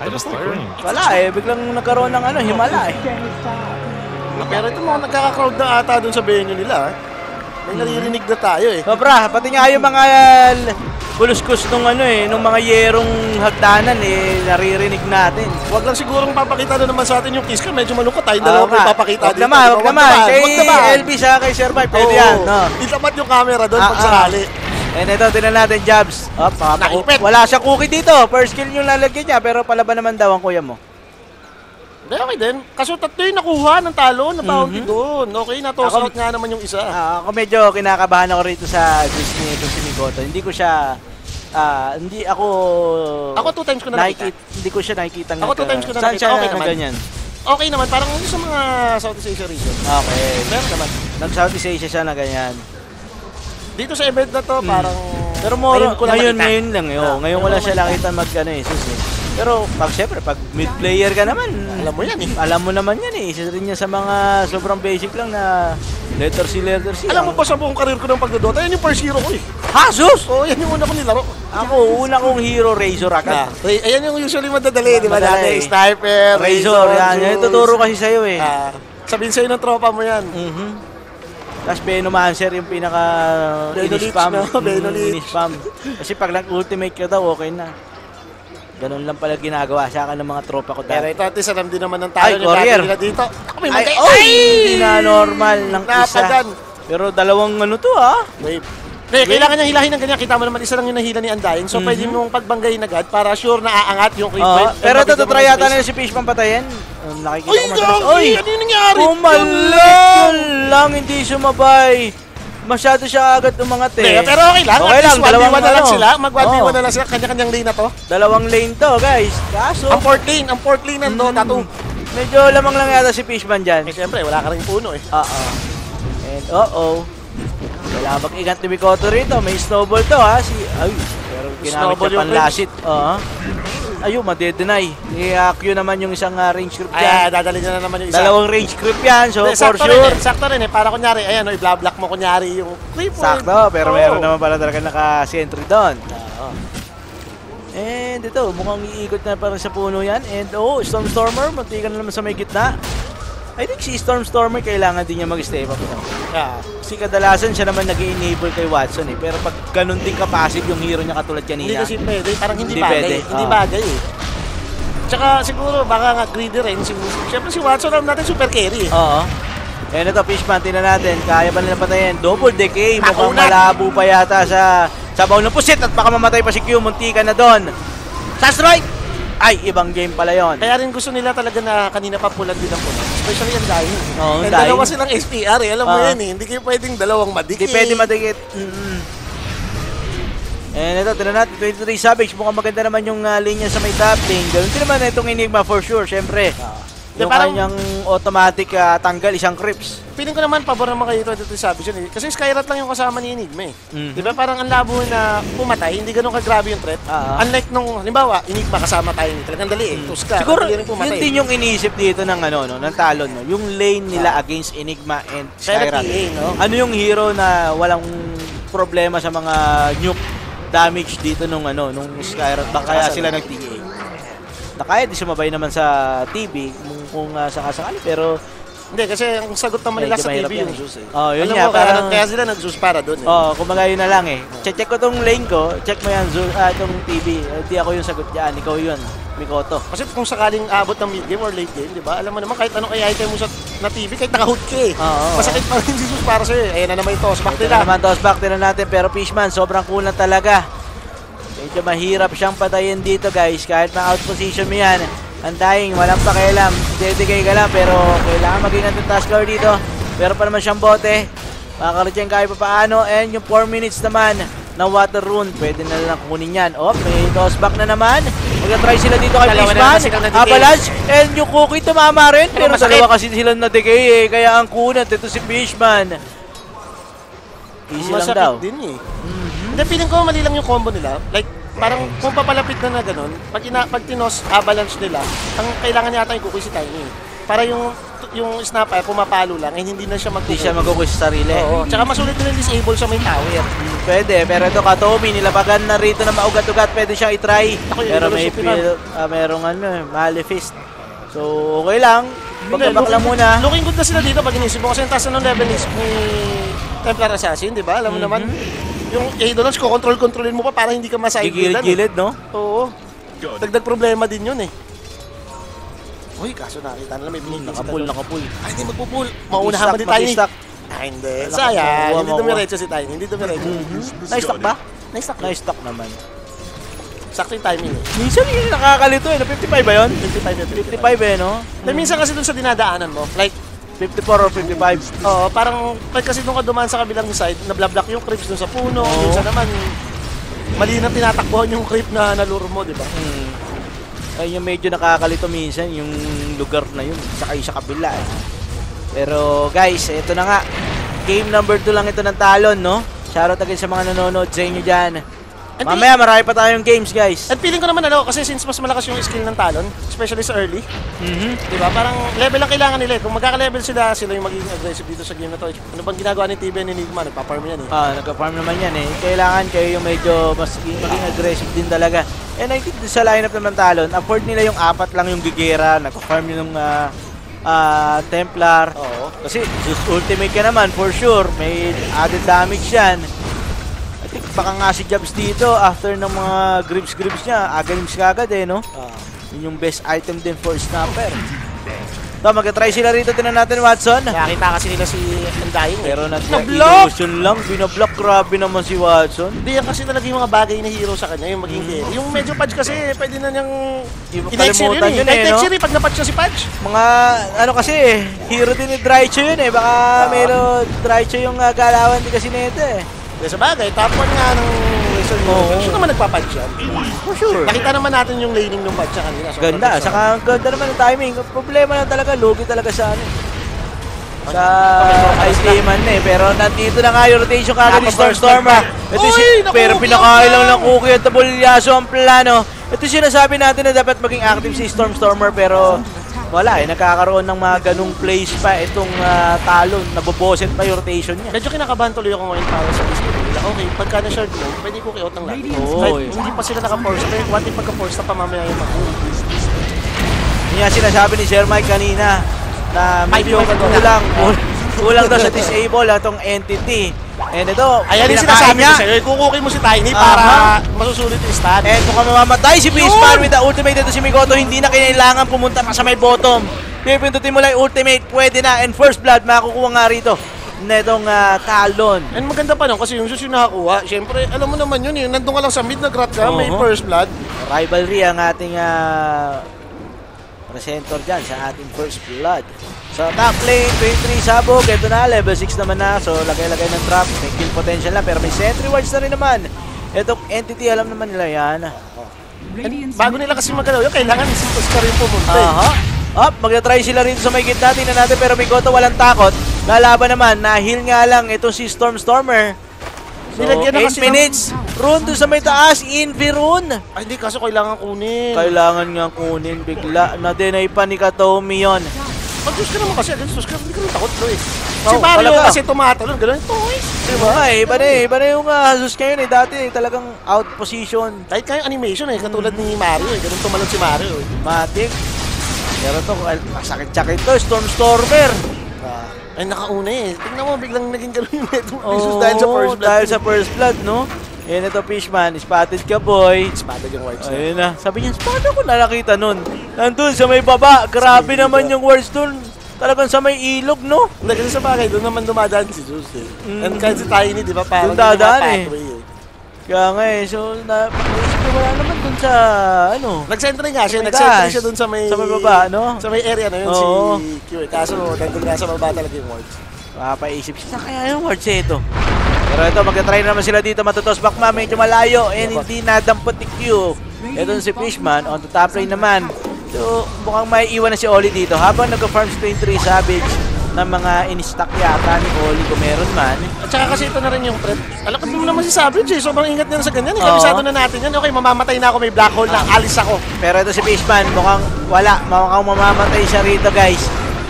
Wala eh, biglang nagkaroon ng ano, himala eh. Pero ito mga nagkaka-crowd na ata doon sa venue nila. May naririnig na tayo eh. Sobra, pati nga yung mga buluskus nung ano eh, nung mga yerong hagdanan eh, naririnig natin. Huwag lang sigurong papakita doon naman sa atin yung kiss ka, medyo malungkot tayo. Dalawa ko ipapakita dito. Huwag naman. Kay LB siya, kay Sir Mike, pwede yan. Itapat yung camera doon pag sakali. And ito, tinan natin, Jabs. Wala siya cookie dito. First kill yung lalagyan niya, pero palaban naman daw ang kuya mo. Hindi, okay din. Kaso tatlo yung nakuha ng Talon, na bounty doon. Okay, na-toss out nga naman yung isa. Ako medyo kinakabahan ako rito sa Diyos nito si Mikoto. Hindi ko siya, hindi ako... Ako 2 times ko na nakita. Hindi ko siya nakikita. Ako 2 times ko na nakita. Okay naman. Ganyan. Okay naman, parang sa mga Southeast Asia region. Okay. Meron naman. Nag-Southeast Asia siya na ganyan. Dito sa event na to, parang... Pero ngayon lang eh. Ngayon wala siya nakita mag-ano eh. Pero siyempre, pag mid-player ka naman, alam mo yan eh. Alam mo naman yan eh. Isa rin yan sa mga sobrang basic lang na letter C. Alam mo pa sa buong karir ko ng pagdodota, yan yung first hero ko eh. Ha, sus? Oo, yan yung una kong nilaro. Ako, una kong hero, Razor agad. Ayan yung usually madadali, di ba? Dati, sniper, Razor, yan. Tuturo kasi sa'yo eh. Sabihin sa'yo ng tropa mo yan. Tapos Venomancer yung pinaka in-spam. Kasi pag nag-ultimate ka daw, okay na. Ganun lang pala ginagawa sa akin ng mga tropa ko dati. Pero ito, atis, alam din naman ng tayo yung courier nila dito. Ako may matay. Hindi na normal ng isa. Pero dalawang ano to Wave. Kailangan niyang hilahin ng ganyan. Kita mo naman, isa lang yung nahila ni Undying. So, pwede mong pagbanggayin agad para sure na aangat yung creep wave. Pero ito, try yata nila si Fishman patayin. Nakikita ko madalas. Ano yung nangyari? Umalang lang, hindi sumabay. Masyado siya agad umangat eh. Pero okay lang. Okay lang, 1v1 na lang sila. Mag-1v1 na lang sila. Kanya-kanyang lane na to. Dalawang lane to, guys. Kaso, ang fourth lane nando, tattoo. Medyo lamang lang yata si Fishman dyan. Eh, siyempre, wala ka rin puno eh. And kailangan mag-ingat ni Mikoto rito. May snowball to pero ginamit siya panlasit. Ayun, madedenay. I-Q naman yung isang range group dyan. Dadali niya na naman yung isa. Dalawang range group yan, so for sure. Sakto rin eh. Para kunyari, ayan, i-block mo kunyari yung creep. Sakto, pero meron naman pala talaga naka-sentry doon. And ito, mukhang iikot na parang sa puno yan. And Stormstormer, mantikan na naman sa may gitna. I think si Stormstormer kailangan din niya mag-step up. Kasi kadalasan siya naman nag-enable kay Watson eh. Pero pag ganun din kapasib yung hero niya katulad kanina. Hindi kasi pwede, parang hindi bagay. Hindi bagay eh. Tsaka siguro baka nga greedy rin. Siyempre si Watson alam natin super carry eh. And ito, Fishman, tingnan natin. Kaya ba nila patayin? Double decay. Mukhang malabo pa yata sa sabaw ng pusit at baka mamatay pa si Q. Muntika na doon. That's right! Ay, ibang game pala yon. Kaya rin gusto nila talaga na kanina pa pulan din ang pulan. Especially yung dying. And dalawa silang SPR eh. Alam mo yan eh. Hindi kayo pwedeng dalawang madikit. Hindi pwede madikit. And ito, tinan natin. 23 Savage. Mukhang maganda naman yung linya sa may top lane. Ganun din naman itong Enigma for sure. Siyempre. Yung kanyang automatic tanggal isang creeps. Feeling ko naman pabor naman kayo 23 Savage yun eh. Kasi Skyrat lang yung kasama ni Enigma eh. Diba parang ang labo na pumatay, hindi ganun kagrabe yung threat. Unlike nung, halimbawa, Enigma kasama tayo ni talagang dali eh. Tuska. Siguro yun din yung iniisip dito ng ng Talon. Yung lane nila against Enigma and Skyrat. Ano yung hero na walang problema sa mga nuke damage dito nung Skyrat. Baka kaya sila nag-TA. Kaya di sumabay naman sa TV kung sakasakali, pero hindi kasi ang sagot naman nila sa TV yung Zeus eh. Yun nga, parang kaya sila nag-Zeus para doon eh. Kumbaga yun na lang eh. Check ko tong lane ko, check mo yan Zeus, itong TV. Hindi ako yung sagot diyan, ikaw yun, Mikoto. Kasi kung sakaling abot ng mid game or late game, di ba? Alam mo naman kahit anong i-item mo na TV, kahit naka-hood ka eh. Masakit pa rin si Zeus para sa'yo eh. Ayan na naman yung tossback nila. Tossback din natin, pero Fishman, sobrang kulang talaga. Medyo mahirap siyang patayin dito guys, kahit ma-out position mo yan. Undying, walang pakialam, dedicate ka lang, pero kailangan mag-ingat ng task guard dito. Pero pa naman siyang bote, makakaroon kahit pa paano. And yung 4 minutes naman ng water rune, pwede na lang kunin yan. May tossback na naman. Mag-try sila dito kay Fishman, Avalanche, and yung cookie tumama rin. Pero dalawa kasi sila na-decay eh, kaya ang kunat ito si Fishman. Easy lang daw. Masakit din eh. Hindi, feeling ko mali lang yung combo nila. Like, parang kung papalapit na ganun, pag tinos avalanche nila, ang kailangan yata yung kukuy si Tiny. Para yung yung Snapper pumapalo lang, hindi na siya Hindi siya magkukuha sa sarili. Oo. Tsaka masulit din yung disable sa may tower. Pwede, pero ito Katomi, nilabagan na rito na maugat-ugat, pwede siyang itry. Pero may merong Maleficent. So, okay lang. Pagkabak lang muna. Looking good na sila dito pag inisip mo kasi yung taas na ng level is ni Templar Assassin, di ba? Alam mo naman, yung Eidolons ko, controlin mo pa para hindi ka masaigilan. Gilid-gilid, no? Oo. Dagdag problema din yun eh. Uy, kaso nakita nila may binigay Nakapull. Ay, hindi magpupull. Maunahan ba ni Tiny? Ay, hindi. Sayang. Hindi dumiretso si Tiny. Hindi dumiretso. Na-stock ba? Na-stock naman. Sakto yung timing eh. Minsan yung nakakalito eh. 55 ba yun? 55 eh, no? Minsan kasi dun sa dinadaanan mo, like 54 or 55. Oo, parang kasi nung ka dumaan sa kabilang side, nabla-block yung creeps dun sa puno. Minsan naman, mali na tinatakbuhan yung creep na naluro mo, di ba? Ay, yung medyo nakakalito minsan yung lugar na yun. Saka yung sa kabila eh. Pero guys, ito na nga. Game number 2 lang ito ng Talon, no? Shoutout again sa mga nanonood sa inyo dyan. Mamaya marami pa tayong games, guys. At feeling ko naman kasi since mas malakas yung skill ng Talon, especially sa early, diba? Parang level lang kailangan nila. Kung magkaka-level sila yung magiging aggressive dito sa game na to. Ano bang ginagawa ni TB and Enigma? Nagpa-farm yan eh. Nagpa-farm naman yan eh. Kailangan kayo yung medyo maging aggressive din talaga. And I think sa lineup naman Talon, afford nila yung 4 lang yung Gigera, nagpa-farm yung Templar. Oo. Kasi just ultimate ka naman, for sure. May added damage yan. Baka nga si Jabs dito after ng mga grips niya, agalims kagad eh, no? Yun yung best item din for Snapper. So, mag-try sila rito, tinan natin Watson. Nakakita kasi nila si Undying eh. Pero nag-illusion lang, binablock, grabe naman si Watson. Hindi yan kasi talaga yung mga bagay na hero sa kanya, yung maging carry. Yung medyo Pudge kasi, pwede na niyang kalimutan yun eh, no? Next pag napatch siya si Pudge. Mga, kasi hero din ni Drycho yun eh. Baka meron Drycho yung galawan din kasi nito eh. Sa bagay, top 1 nga ng Razor Moon. Sure naman nagpa-patch yan. For sure. Nakita naman natin yung laning ng patch kanina. Ganda. Saka ganda naman yung timing. Problema lang talaga, lugi talaga sa sa ICM-an eh. Pero nandito na nga yung rotation kagad ni Stormer. Pero pinakailang lang Cookie at Tabulyaso ang plano. Ito sinasabi natin na dapat maging active si Stormer pero wala eh, nagkakaroon ng mga ganung plays pa itong Talon, naboboset pa yung rotation niya. Medyo kinakabahan tuloy ako ngayon para sa display nila. Okay, pagka na-shard mo, pwede ko i-out ng lahat. Hindi pa sila naka-force. Pero what if pagka-force na pa mamaya yung mag-hold? Yun nga sinasabi ni Sir Mike kanina na medyo kulang daw sa disable itong entity. And ito, ayan yung sinasabi niya. Kukukin mo si Tiny para masusulit yung stun. And mukhang mamamatay si Pispan with the ultimate dito si Migoto. Hindi na kailangan pumunta pa sa may bottom. Pipindutin mo lang yung ultimate, pwede na. And first blood, makukuha nga rito na itong Talon. And maganda pa nun kasi yung shoes yung nakakuha. Siyempre, alam mo naman yun, nandun ka lang sa mid, nag-rat ka, may first blood. Rivalry ang ating presenter dyan sa ating first blood. So top lane, 23 sabog, ito na, level 6 naman na. So lagay-lagay ng trap, may kill potential na, pero may sentry wards na rin naman. Itong entity, alam naman nila yan. And bago nila kasi magalaw yun, kailangan si Oscar yung pumunta. Magna-try sila rin sa may gitna, tingnan natin, pero Migoto walang takot. Lalaban naman, na-heal nga lang itong si Stormer. So, 8 minutes, rune doon sa may taas, Invi rune. Ay, hindi, kaso kailangan kunin. Kailangan nga kunin, bigla. Na-deny pa ni Katomi yun. Mag-use ka naman kasi, against Oscar, hindi ka rin takot, Lois. Si Mario kasi tumatalon, gano'n, Lois. Diba? Iba na yung Jesus ngayon eh. Dati talagang out position. Kahit kayong animation eh, katulad ni Mario eh. Gano'n tumalon si Mario eh. Matik. Pero ito, sakit-sakit to, Stormer. Ay, nakauna eh. Tingnan mo, biglang naging gano'n yung netong Jesus dahil sa first blood. Dahil sa first blood, no? Yan ito, Fishman. Spotted ka, boy. Spotted yung wards na. Ayun na. Sabi niya, paano ko nakakita nun? Nandun sa may baba. Grabe naman yung wards dun. Talagang sa may ilog, no? Hindi, kasi sa bagay, doon naman dumadaan si Jesus eh. And kahit si Tiny, di ba, parang doon dadaan eh. Kaya nga eh. So, wala naman dun sa, Nag-sentry nga siya. Nag-sentry siya dun sa may baba, no? Sa may area na yun, si Q eh. Kaso, nandun nga sa baba talaga yung wards. Mapaisip siya, kaya yung wards eh ito. Pero ito, mag-try naman sila dito. Matutos back ma, medyo malayo. And hindi nadampot ni Q. Ito si Fishman. On the top lane naman. So, mukhang may iwan na si Oli dito. Habang nag-farm 23 Savage ng mga in-stock yata ni Oli kung meron man. At saka kasi ito na rin yung threat. Alam mo naman si Savage eh. Sobrang ingat niya sa ganyan. Kabisado na natin yan. Okay, mamamatay na ako. May black hole na. Alis ako. Pero ito si Fishman. Mukhang wala. Mukhang mamamatay siya rito, guys.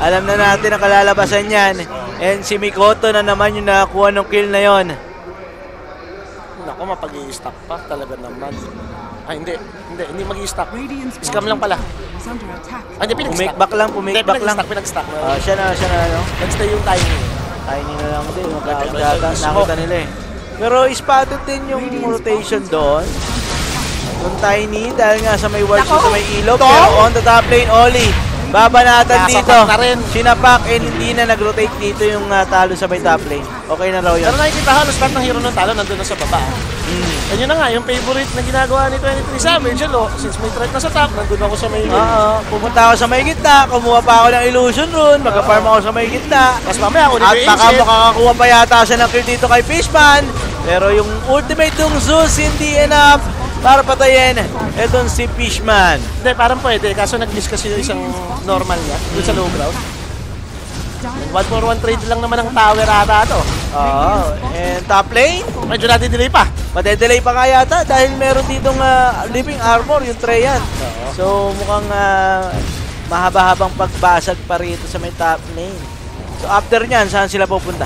Alam na natin ang kalalabasan yan. And si Mikoto na naman yung nakakuha ng kill na yon. Naku, mapag-i-stack pa talaga naman. Ay, hindi mag-i-stack. Scam lang pala. Hindi, pinag-stack. Pumake-back lang. Pinag-stack. Siya na, no? Nag-stay yung timing. Tiny na lang din. Nakita nila eh. Pero spotted din yung rotation doon. Yung Tiny dahil nga sa may wards sa may ilog. Pero on the top lane, Oli. Babanatan dito. Sinapak and hindi na nag-rotate dito yung Talon sa may top lane. Okay na raw yun. Pero nakikita halos lahat ng hero ng Talon nandun na sa baba. And yun na nga, yung favorite na ginagawa ni 23 Savage, since may threat na sa top, nandun ako sa may pumunta ako sa may gitna, kumuha pa ako ng illusion rune, mag-farm ako sa may gitna. Tapos mamaya ako at baka makakakuha pa yata siya ng kill dito kay Fishman. Pero yung ultimate ng Zeus hindi enough para patayin etong si Fishman. Hindi, parang pwede. Kaso nag-miss kasi yung isang normal niya dun sa low ground. 1-for-1 trade lang naman ang tower ata ito. And top lane? Medyo natin-delay pa. Madedelay pa nga yata dahil meron ditong living armor yung Treyan. So mukhang mahaba-habang pagbasag pa rito sa may top lane. So after nyan, saan sila pupunta?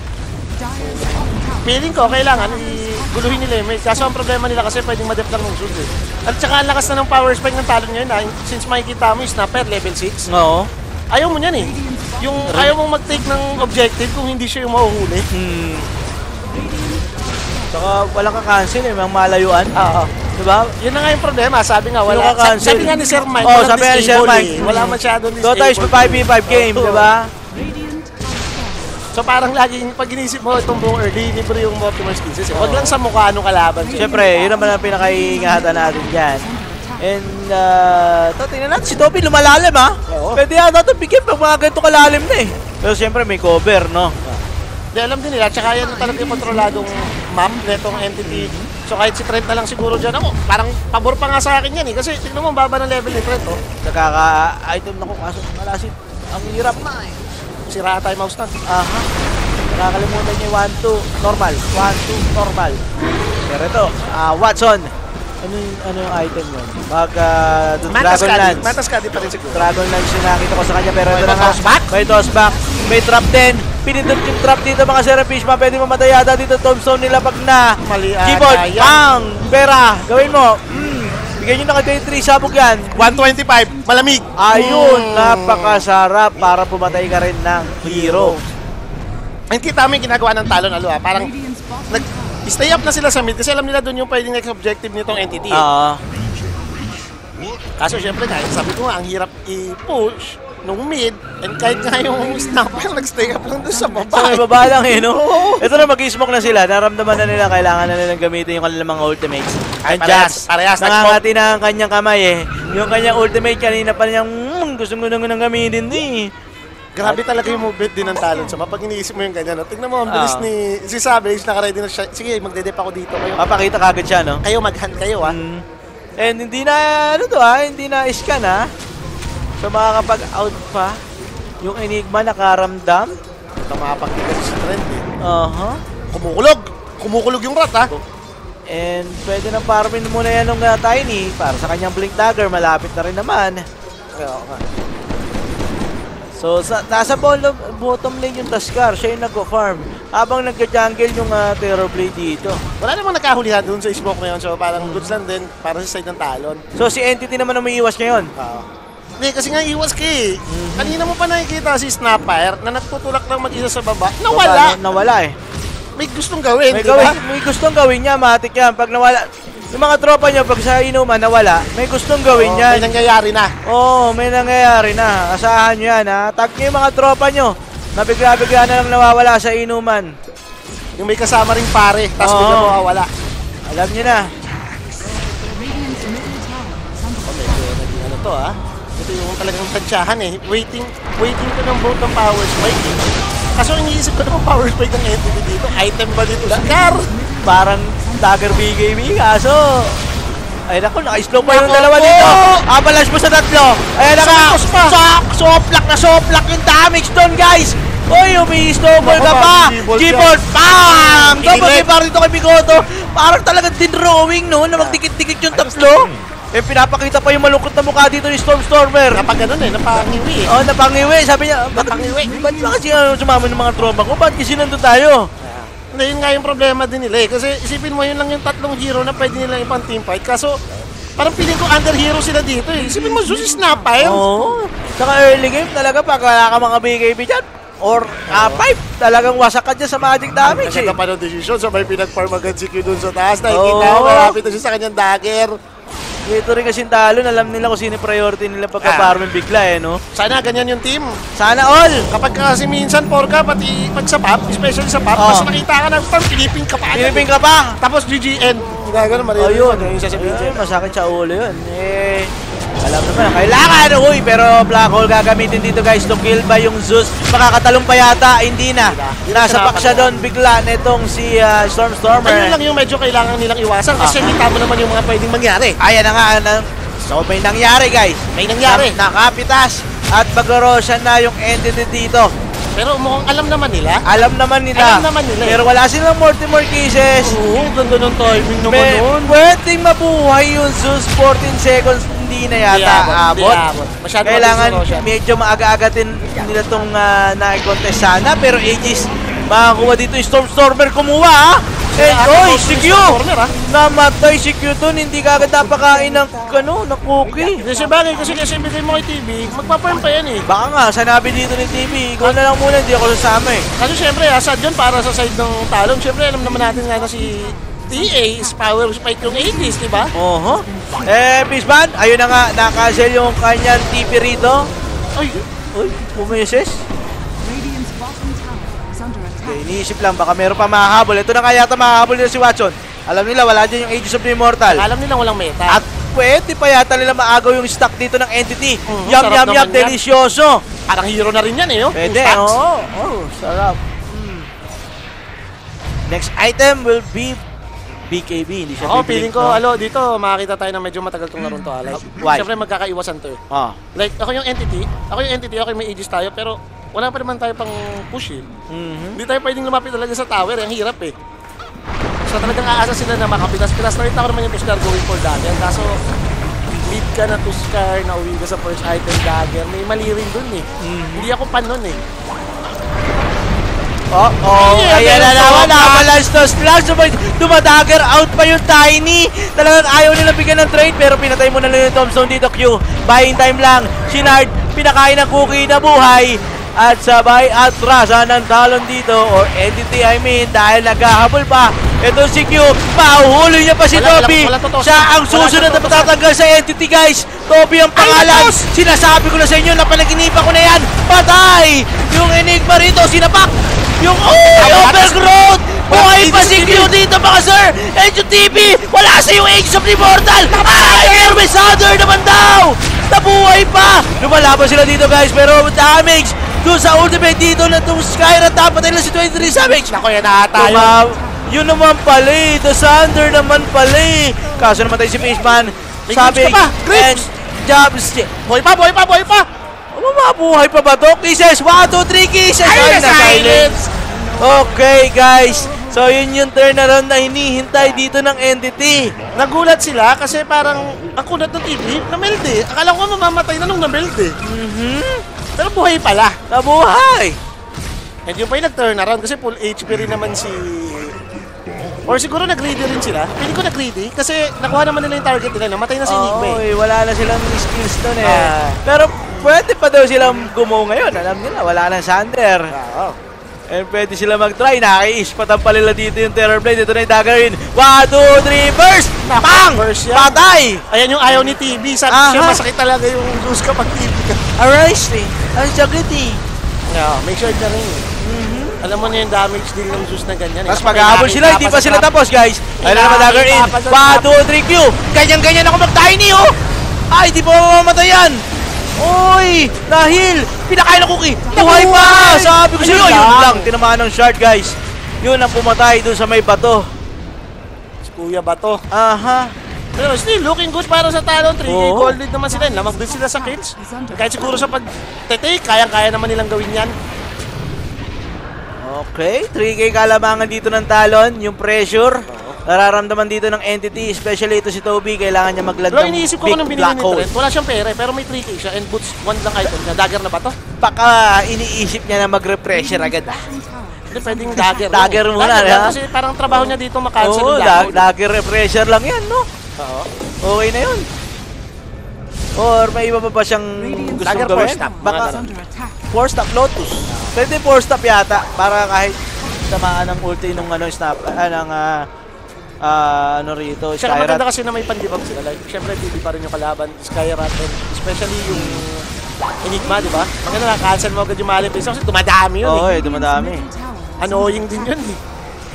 Feeling ko, kailangan guluhin nila yung mate. Kaso ang problema nila kasi pwedeng ma-def lang ng Zeus. At saka ang lakas na ng power spike ng Talon ngayon. Since makikita mo yung Snapper level 6. Oo. Ayaw mo niyan eh. Yung ayaw mong mag-take ng objective kung hindi siya yung mahuhuli. Saka walang ka-cancel eh, mga malayuan. Diba? Yun na nga yung problema. Sabi nga, wala. Sabi nga ni Sir Mike, sabi nga ni Sir Mike. Wala masyadong disable. 2 times pa 5v5 game, diba? So parang laging pag inisip mo itong buong early, libre yung optimal skills. Huwag lang sa mukha anong kalaban. Siyempre, yun naman ang pinaka-ingatan natin dyan. And, tingnan natin, si Toby lumalalim ha. Pwede yata ito bigyan pag mga ganito kalalim na eh. Pero siyempre may cover, no? Di, alam din nila, tsaka yan talaga yung kontroladong map netong entity. So kahit si Trent na lang siguro dyan ako, parang pabor pa nga sa akin yan eh. Kasi tignan mo, baba ng level ni Trent oh. Nakaka-item na ko, kaso malasit. Ang hirap na eh. Sira tayo mouse na. Nakakalimutan niya yung 1-2 normal. 1-2 normal. Pero ito, Watson. Ano yung item yun? Dragon Lance. Matascadi pa rin siguro. Dragon Lance yung nakita ko sa kanya. Pero ito na nga. May toss back. May trap din. Pinindot yung trap dito mga Sera Fishman. Pwede mamatay yata dito. Tombstone nila pag na. Keyboard. Pang! Pera. Gawin mo. Bigyan nyo na kay 23. Sabog yan. 125. Malamig. Ayun. Napakasarap para pumatay ka rin ng hero. Ang kita mo yung ginagawa ng Talon Alo parang stay up na sila sa mid kasi alam nila doon yung pwedeng next objective nitong entity. Kaso syempre nga, sabi ko nga, ang hirap i-push nung mid and kahit nga yung snapper nag-stay up lang doon sa baba. Sa may baba lang eh, no? Ito na, mag-i-smoke na sila. Naramdaman na nila, kailangan na nilang gamitin yung kanilang mga ultimates. Ay, parehas. Nangangati na ang kanyang kamay eh. Yung kanyang ultimate kanina pa niyang gusto mo nang gamitin eh. Grabe talaga yung movement din ng Talon. So, mapag iniisip mo yung ganyan, no? Tignan mo, ang bilis ni si Savage, naka-ready na siya. Sige, magde-dep ako dito. Papakita kagad siya, no? Kayo, mag-hunt kayo, And hindi na, hindi na scan, ha? So, makakapag-out pa. Yung Enigma nakaramdam. Ito makapag-tigil si Trent, eh. Kumukulog yung rat, ha? And pwede nang farmin muna yan ng Tiny para sa kanyang Blink Dagger. Malapit na rin naman. Oo nga. So, nasa bottom lane yung Taskar. Siya yung nag-farm. Habang nag-jungle yung Terrorblade dito. Wala namang nakahulihan dun sa smoke ngayon. So, parang goods lang din para sa side ng Talon. So, si Entity naman ang umiiwas ngayon. Hindi, kasi nga iwas ka eh. Kanina mo pa nakikita si Snapper na nagtutulak lang mag-isa sa baba. Nawala eh. May gustong gawin, May gustong gawin niya, matik yan. Pag nawala, yung mga tropa niya, pag sa inuman nawala, may gustong gawin yan. May nangyayari na. May nangyayari na. Asahan nyo yan, ha. Tag nyo yung mga tropa nyo na bigla-bigla na lang nawawala sa inuman. Yung may kasama ring pare, tapos bigla mawawala. Alam nyo na. Ano to, ha? Ito yung talagang tansyahan eh. Waiting ko ng both ng power spike. Kaso iniisip ko naman power spike ng entity dito. Item ba dito? Scar! Parang dagger BKB, kaso ay naku, naka-slow pa yung dalawa dito. Avalanche mo sa tatlo. Ayan na nga. Soplak yung damage doon, guys. Umi-snowball ka pa. Keyboard, bang! Double kill para dito kay Mikoto. Parang talagang din-drawing, no? Na magdikit-dikit yung tatlo. pinapakita pa yung malungkot na mukha dito ni Stormer. Kapag ganun napangiwi Oo, napangiwi. Sabi niya, ba't ba kasi sumama ng mga tropa ko? Ba't kasi nandun tayo? Yun nga yung problema din nila Kasi isipin mo, yun lang yung tatlong hero na pwede nilang ipang teamfight. Kaso, parang feeling ko under hero sila dito Isipin mo, Zeus is Snapfire. Oo. Saka early game talaga, pag wala ka mga BKB dyan, or pipe, talagang wasak ka dyan sa magic damage Kasi pa ng decision, so may pinag-farm agad si Q dun sa taas. Nakikita ko, malapit na siya sa kanyang dagger. Dito rin kasi Talon, alam nila kung sino priority nila pagka-farming bigla no? Sana ganyan yung team. Sana all! Kapag kasi minsan, Porka, pati pag sa pop, especially sa pop, mas nakita ka ng farm, piniping ka pa. Piniping ka pa! Tapos GGN. Gagano, marili yun. Yung sasabihin siya. Masakit sa ulo yun. Alam naman, kailangan! Uy, pero Black Hole gagamitin dito guys to kill ba yung Zeus? Makakatalong pa yata, hindi na. Nasa back siya doon bigla netong si Stormer. Ayun lang yung medyo kailangan nilang iwasan kasi kita mo naman yung mga pwedeng mangyari. Ayan na nga. So may nangyari guys. May nangyari. Nakapitas at maglorosyan na yung entity dito. Pero mukhang alam naman nila. Alam naman nila. Pero wala silang more cases. Oo, ganda ng timing naman nun. Pwedeng mabuhay yung Zeus 14 seconds. Hindi na yata abot. Kailangan medyo maaga-agatin nila itong na-contest sana. Pero Aegis, makakuha dito yung Stormer kumuha oy, si Q! Namatay si Q dun, hindi ka agad napakain ng cookie. Kasi bagay, kasi ibigay mo kay TV, magpaparm pa yan Baka nga, sanabi dito ni TV, ikaw na lang muna, hindi ako sasama Kasi syempre, asad yun para sa side ng Talon. Syempre, alam naman natin nga na si TA is power spike yung 80s, diba? Pisman, ayun na nga, nakancel yung kanyang TP rito. Uy, bumisis. Okay, iniisip lang, baka meron pa makahabol. Ito na kaya yata makahabol nila si Watson. Alam nila, wala dyan yung Aegis of the Immortal. Alam nila walang meta. At pwede pa yata nila maagaw yung stock dito ng entity. Yum, delisyoso. Parang hero na rin yan Pwede, sarap. Next item will be BKB, hindi siya feeling ko, dito makakita tayo na medyo matagal tong larong to. Why? Siyempre magkakaiwasan to Like, ako yung entity, okay may Aegis tayo, pero wala pa naman tayo pang push Hindi tayo pwedeng lumapit talaga sa tower, ang hirap So talagang aasa sila na makapitas-pitas. Nakita ko naman yung Tuskar going for dagger. Kaso, lead ka na Tuskar, nauwi ka sa first item dagger. May mali rin dun Hindi ako pan nun Ayan na naman, nakabalance to slash. Dumadagger out pa yung Tiny. Talagang ayaw nila bigyan ng trade, pero pinatay mo na lang yung tombstone dito, Q. Buying time lang. Shinard, pinakain ng cookie na buhay. At sabay atrasan ng Talon dito, or entity dahil naghahabol pa. Ito si Q, mahuhuli niya pa si Toby. Siya ang susunod na matatanggal sa entity guys. Toby ang pangalan. Sinasabi ko na sa inyo na panaginipan ko na yan. Patay! Yung Enigma rito, sinapak. Yung overgrowth. Buhay pa si Q dito mga sir. And yung TV, wala sa yung Aegis of the Immortal. Hermes Thunder naman daw. Nabuhay pa. Lumalaban sila dito guys, pero damage doon sa ultimate dito na itong Skyrat. Dapat nila si 23 Savage. Nako, yan na tayo. Yun naman pala The Thunder naman pala Kaso naman tayo si Fishman. Savage and Jobs. Buhay pa! Mabuhay pa ba ito? Kisses! 1, 2, 3 kisses! Ay, na-silence! Okay guys, so yun yung turnaround na hinihintay dito ng entity. Nagulat sila kasi parang ang kunat ng TV, na-meld Akala ko mamamatay na nung na-meld Pero buhay pala. Nabuhay! And yung pa yung nag-turn around kasi full HP rin naman si... Or siguro nag-greedy rin sila. Piling ko nag-greedy kasi nakuha naman nila yung target nila. Namatay na si Enigma wala na silang skills doon Pero pwede pa daw silang gumawa ngayon. Alam nila, wala na Sander. And pwede sila mag-try. Naki-ispatan pa nila dito yung Terror Blade. Ito na yung dagger in. 1, 2, 3, burst! Pang! Patay! Ayan yung ayaw ni TV. Sabi siya masakit talaga yung lose kapag TV ka. Arise ang sakit make sure na rin Alam mo na yung damage din ng Zeus na ganyan. Tapos pag-ahabol sila, hindi pa sila tapos guys. Ayun na naman dagger in. 1, 2, 3, Q. Ganyan-ganyan ako mag-tiny Ay, di pa mamamatay yan. Uy, dahil pinakain ng cookie. Buhay pa! Sabi ko sa'yo, yun lang. Tinamaan ng shard guys. Yun ang pumatay dun sa may bato. Si Kuya Bato. Pero still, looking good para sa Talon. 3K gold lead naman sila. Lamang din sila sa kills. Kahit siguro sa pag-take, kayang-kaya naman nilang gawin yan. Okay, 3K kalamangan dito ng Talon. Yung pressure. nararamdaman dito ng entity, especially ito si Toby, kailangan niya magland Pero ng iniisip ko big kung anong binili black ni hole. Trent. Wala siyang pera pero may 3K siya and boots 1 lang item niya. Dagger na ba to? Baka iniisip niya na mag-refresher agad. Hindi, pwedeng dagger. Dagger muna, dagger, ha? kasi parang trabaho niya dito makancel Oo, yung black hole. dagger refresher lang yan, no? Oo. Okay na yun. Or may iba pa ba siyang gustong Dagger gawin? 4-stop. Baka 4-stop Lotus. Pwede 4-stop yata para kahit tamaan ng ulti nung snap, ano rito, Tsaka Skyrat. maganda kasi na may pandibag sila. Like, syempre, TV pa rin yung kalaban, Skyrat, and especially yung Enigma, di ba? Maganda na, cancel mo agad yung Malin Face kasi dumadami yun Oo, eh. dumadami. Annoying din yun eh.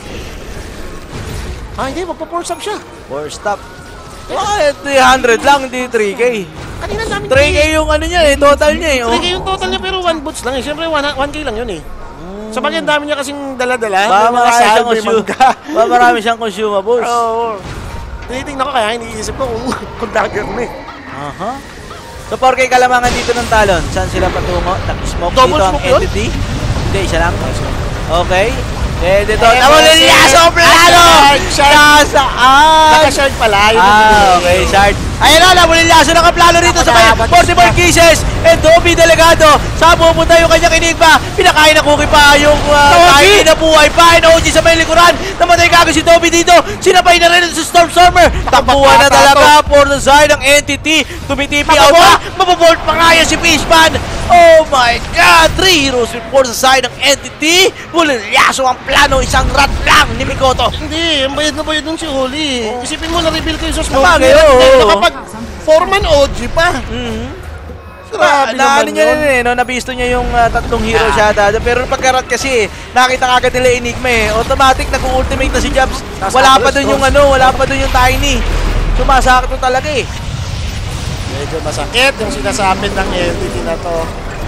Hindi, magpa-4-stop siya. 4-stop. 300 lang, hindi 3K. Kanina dami 3K yung niya total niya eh. 3K yung total niya pero 1 boots lang eh. Siyempre 1K lang yun eh. Sa bagay, ang dami niya kasing dala-dala. Marami siyang consumables. Oo. Tinitingnan ko kaya, iniisip ko kung dagger na eh. So 4K kalamangan dito ng Talon. Saan sila patungo? Nag-smoke Double dito ang smoke yun? entity? Hindi, isa lang. Okay. Dito. Eh, Nawalin niya sa plano! Nasaan? Naka-shard pala. Okay, shard. Ayan na, nabulin laso ng plano rito sa may 44 kisses. And Dobby delegado. Saan pupunta yung kanyang Enigma? Pinakain na cookie pa yung kain na buhay pa. And OG sa may likuran. Namatay kagad si Dobby dito. Sinapay na rin sa Stormstormer. Takbuhan na talaga for the side ng entity. Tumitipi out pa. Mapabolt pa nga yan si Fishman. Oh my God! 3 heroes for the side ng entity. Bulin laso ang plano. Isang rat lang ni Mikoto. Hindi, ang bayad na bayad nun si Oli. Isipin mo, na-reveal kayo sa smoke. Sabagay, oo. Nakapag 4-man OG pa. Grabe naman niya rin nabisto niya yung tatlong hero siya. Pero pagkarat kasi, nakita kagad nila Enigma eh. Automatic nag-ultimate na si Jabs. Wala pa dun yung Tiny. Sumasakit to talaga eh. Medyo masakit yung sinasapit ng entity na to.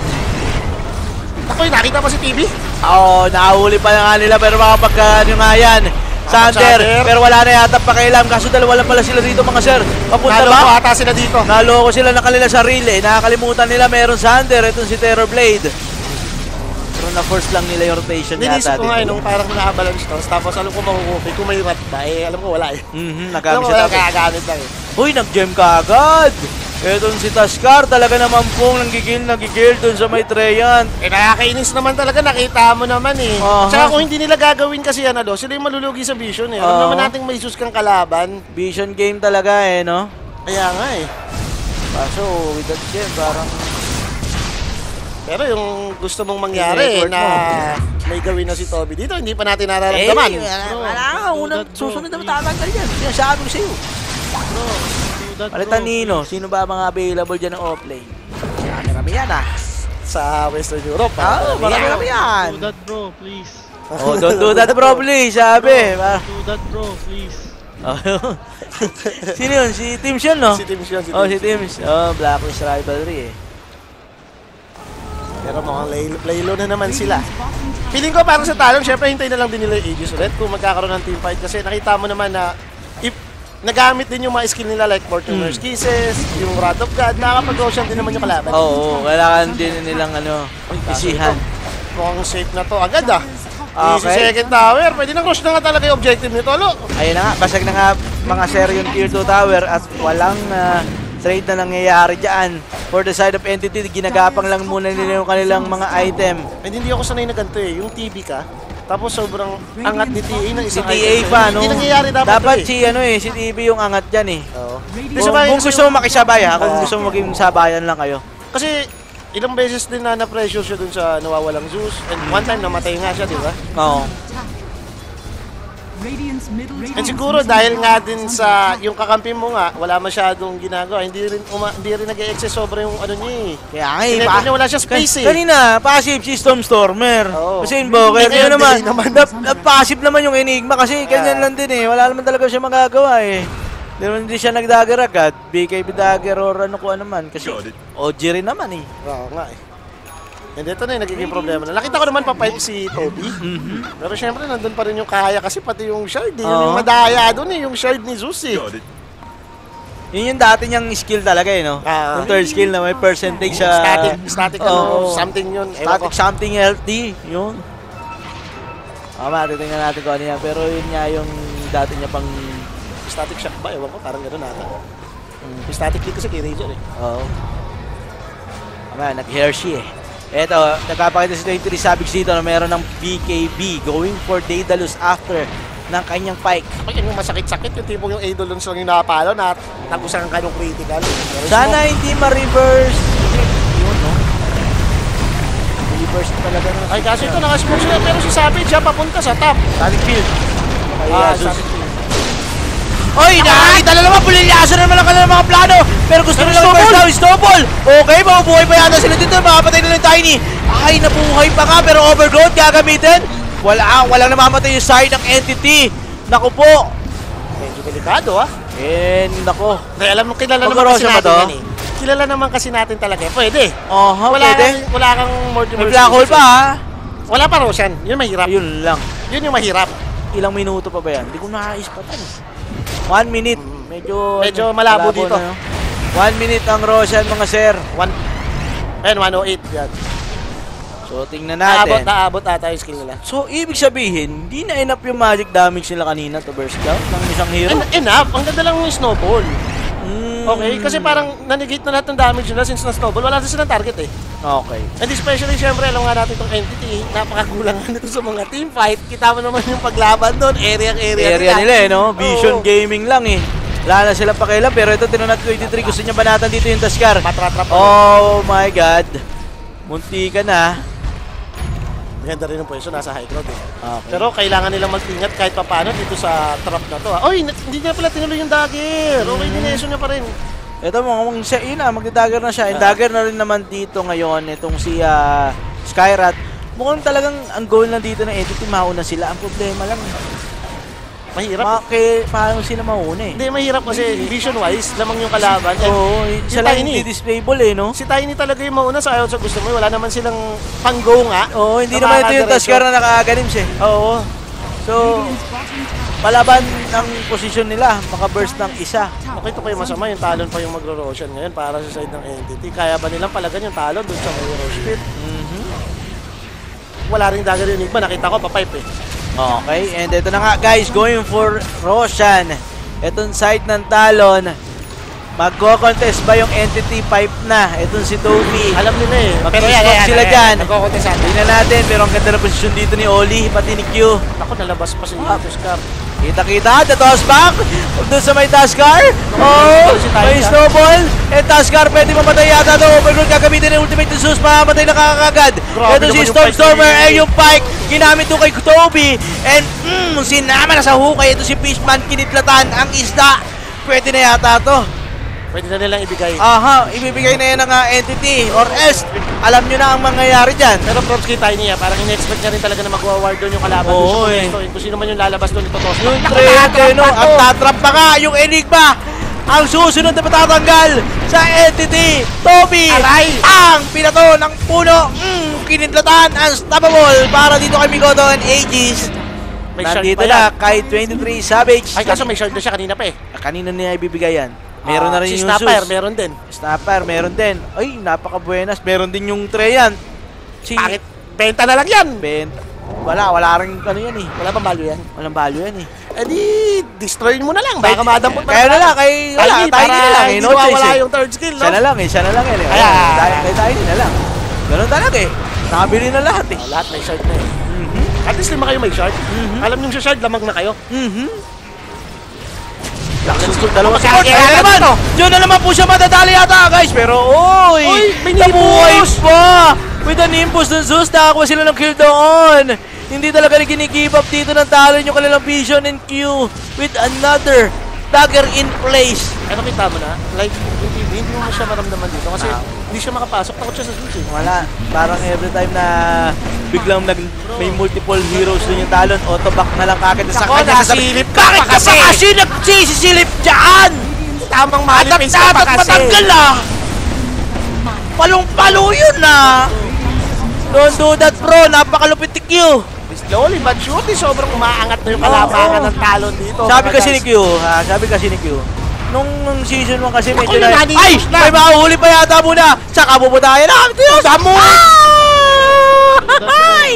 Ako, nakita pa si TV? Oo, nahuli pa na nga nila pero makapag nga yan. Sander, pero wala na yata pakialam kaso dalawa lang pala sila dito mga sir. Papunta ba? Naloko ata sila dito. Naloko sila ng kanila sarili. Nakakalimutan nila meron Sander. Itong si Terrorblade. Pero na-force lang nila yung rotation Ninisip yata. ko nga nung parang nakabalance to. Tapos alam ko makukupi. Kung may rat ba, alam ko wala eh. Nagamit siya tapos. Nakagamit lang eh. Uy, nag-gem ka agad. Etong si Taskar talaga naman pong nagigil dun sa may Treant. Nakakainis naman talaga, nakita mo naman eh. Tsaka kung hindi nila gagawin kasi sila yung malulugi sa Vision eh. Alam naman nating may sus kang kalaban. Vision game talaga eh, no? Kaya nga eh. Kaso, with that gem, parang... Pero yung gusto mong mangyari na may gawin na si Toby dito, hindi pa natin nararamdaman. Wala, unang susunod na matatangal yan. Sinasabi ko sa'yo. Palitan Nino, sino ba mga available dyan ng offlane? Marami yan Sa Western Europe. Marami yan. Do that bro, please. Don't do that bro, please, sabi. Do that bro, please. Sino yun? Si Teams yun, no? Si Teams yun. Si Teams. Blacklist Rivalry eh. Pero mukhang laylo na naman sila. Feeling ko parang sa Talon, syempre hintayin na lang din nila yung Aegis ulit kung magkakaroon ng teamfight. Kasi nakita mo naman na nagamit din yung mga skill nila like Fortuner's Kisses, yung Wrath of God, nakakapag-ocean din naman yung kalaban. Oo, kailangan din nilang isihan. Mukhang safe na to agad Okay. Easy second tower, pwede na crush na nga talaga yung objective nito, Ayun na nga, basag na nga mga sir yung tier 2 tower at walang trade na nangyayari dyan. For the side of entity, ginagapang lang muna nila yung kanilang mga item. And hindi ako sanay na ganito eh, yung TV ka, tapos sobrang angat ni TA ng isang si TA pa, no? Hindi nangyayari dapat si TV yung angat dyan eh. Oo. Kung gusto mo makisabay kung gusto mo maging sabayan lang kayo. Kasi ilang beses din na na-pressure siya dun sa nawawalang Zeus. And one time namatay nga siya, di ba? Oo. And siguro dahil nga din sa yung kakampi mo nga, wala masyadong ginagawa. Hindi rin nag-e-excess sobra yung niya eh. Kaya nga wala siya space eh. Kanina, passive si Stormstormer. Kasi Invoker, yun naman. Passive naman yung Enigma kasi ganyan lang din eh. Wala naman talaga siya magagawa eh. Hindi siya nag-dagger agad. BKB dagger or kung ano man. Kasi OG rin naman eh. Oo nga eh. And ito na yung nagiging problema na. Nakita ko naman pa-fight si Toby. Pero syempre nandun pa rin yung kaya kasi pati yung shard. Yun yung madaya doon eh. Yung shard ni Zeus eh. Yun yung dati niyang skill talaga eh, no? Yung third skill na may percentage sa... Static something yun. Static something healthy. Yun. Titingnan natin kung ano yan. Pero yun nga yung dati niya pang... Static shock ba? Ewan ko, parang gano'n nata. Static kick kasi kay Razor eh. Oo. Nag-Hershey eh. Eto, nagpapakita si 23 Savage dito na meron ng BKB going for Daedalus after ng kanyang pike. Ay, yung masakit-sakit, yung tipong yung Eidolons lang yung nakapalo na nagusahan ka ng critical. Sana hindi ma-reverse. Yun, no? Reverse talaga na. Ay, kasi ito nakasmoke sila, pero si Savage siya papunta sa top. Static field. Static field. Oy, nakakita na naman, pulilyaso na naman ang kanilang mga plano. Pero gusto nila i-burst down, snowball. Okay, mabubuhay pa yata sila dito. Makapatay na lang Tiny. Ay, nabuhay pa nga, pero overgrowth gagamitin. Walang namamatay yung side ng entity. Naku po. Medyo delikado, Naku. Kaya alam mo, kilala naman kasi natin yan eh. Kilala naman kasi natin talaga. Pwede. Pwede. Wala kang more may black hole pa, ha? Wala pa, Roshan. Yun mahirap. Yun lang. Yun yung mahirap. Ilang minuto pa ba yan? Hindi ko nakaispatan. 1 minute. Medyo malabo dito. Na, no? 1 minute ang Roshan, mga sir. 108 yan. So, tingnan natin. Naabot ata yung skill nila. So, ibig sabihin, hindi na enough yung magic damage nila kanina to burst down ng isang hero? Enough. Ang ganda lang yung snowball. Okay? Kasi parang nanigate na lahat ng damage nila since na-snowball. Wala na silang target eh. Okay. And especially, syempre, alam nga natin itong entity, napakagulangan nito sa mga team fight. Kita mo naman yung paglaban doon, area nila eh, no? Vision gaming lang eh. Wala na sila pakialam, pero ito, tinanong natin 23, gusto niya banatan dito yung Taskar. Oh my God. Munti ka na. Maganda rin ang pwesto, nasa high ground eh. Okay. Pero kailangan nilang mag-ingat kahit paano dito sa trap na to. Oy, hindi niya pala tinuloy yung dagger. Okay, dineso niya pa rin. Ito yun na, magdadagger na siya. And dagger na rin naman dito ngayon, itong si Skyrat. Mukhang talagang ang goal na dito ng entity, mauna sila. Ang problema lang, mahirap. Paano sila mauna eh? Hindi, mahirap kasi vision-wise, lamang yung kalaban. Oo, isa lang hindi displayable eh, no? Si Tiny talaga yung mauna sa ayaw sa gusto mo. Wala naman silang pang-go nga. Oo, hindi naman ito yung Taskar na nakagalims eh. Oo. So, palaban ng posisyon nila, makaburst ng isa. Okay, ito pa yung masama, yung Talon pa yung magro-Roshan ngayon para sa side ng entity. Kaya ba nilang palagan yung Talon doon sa may Rosh Pit? Wala rin dagger yung Enigma, nakita ko, papipe eh. Okay, and ito na nga guys, going for Roshan. Itong side ng Talon, magko-contest ba yung entity pipe na? Itong si Toby. Alam nila eh. Pero yan, sila dyan. Magko-contest natin. Tingnan natin, pero ang ganda na posisyon dito ni Oli, pati ni Q. Ako, nalabas pa si Taskar. Kita, the toss back. Doon sa may Taskar. Oh, may snowball. And Taskar, pwede mamatay yata ito. Overgrowth gagamitin ng ultimate ni Zeus. Mamatay na kakagad. Ito si Stormstormer. Eh, yung pike. Ginamit doon kay Toby. And, sinama na sa hukay. Ito si Fishman. Kinitlatan ang isda. Pwede na yata ito. Pwede na nilang ibigay. Ibibigay na yan ng entity. Or else, alam nyo na ang mangyayari dyan. Pero props kay Tiny parang in-expect niya rin talaga na mag-award doon yung kalaban. Oo eh. Kung sino man yung lalabas doon, ito toss. Yung trade, no? At tatrap pa nga yung Enigma. Ang susunod na patatanggal sa entity. Toby, ang pinato ng puno. Kinintlatan, unstoppable para dito kay Migoto and Aegis. Nandito na kay 23 Savage. Ay, kaso may shard na siya kanina pa eh. Kanina niya ibibigay yan. Meron na rin si yung Snapper, Zeus. meron din. Snapper, meron din. Ay, napaka-buenas. Meron din yung Treyan. Pangit, benta na lang yan. Benta. Wala rin ano yan eh. Wala bang value yan? Walang value yan eh. Eh di, destroy mo na lang. Baka madampot pa. Kaya na lang, wala. Tayo na lang eh. No choice eh. Yung third skill, no? Siya na lang eh. Tayo na lang. Ganun talaga eh. Nakabili na lahat eh. Lahat may shard na eh. At least lima kayo may shard. Alam nyo sa shard, lamag na kayo. Dalawa support. Ay naman! Diyan na naman po siya madadali yata guys. Pero oy! May nabuhay pa! With the Nimbus ng Zeus, nakakuha sila ng kill doon. Hindi talaga gini-give up dito ng Talon yung kanilang Vision and Q with another dagger in place. Ano kita mo na? Like, hindi mo siya maramdaman dito kasi hindi siya makapasok. Takot siya sa Zeus eh. Wala. Parang every time na biglang may multiple heroes doon yung Talon, auto-back na lang kagad sa kanya. Nasilip ka bakit pa kasi? Bakit ka pa kasi nagsisisilip dyan? Tamang manifest ka pa kasi. Matanggal ah! Palong-palo yun ah! Don't do that bro, napakalupit ni Q. Slowly but surely, sobrang umaangat na yung kalabangan ng Talon dito. Sabi kasi ni Q, nung season 1 kasi medyo na, ay! May mahuhuli pa yata muna! Saka bubutayan na! Diyos! Damo! Ay!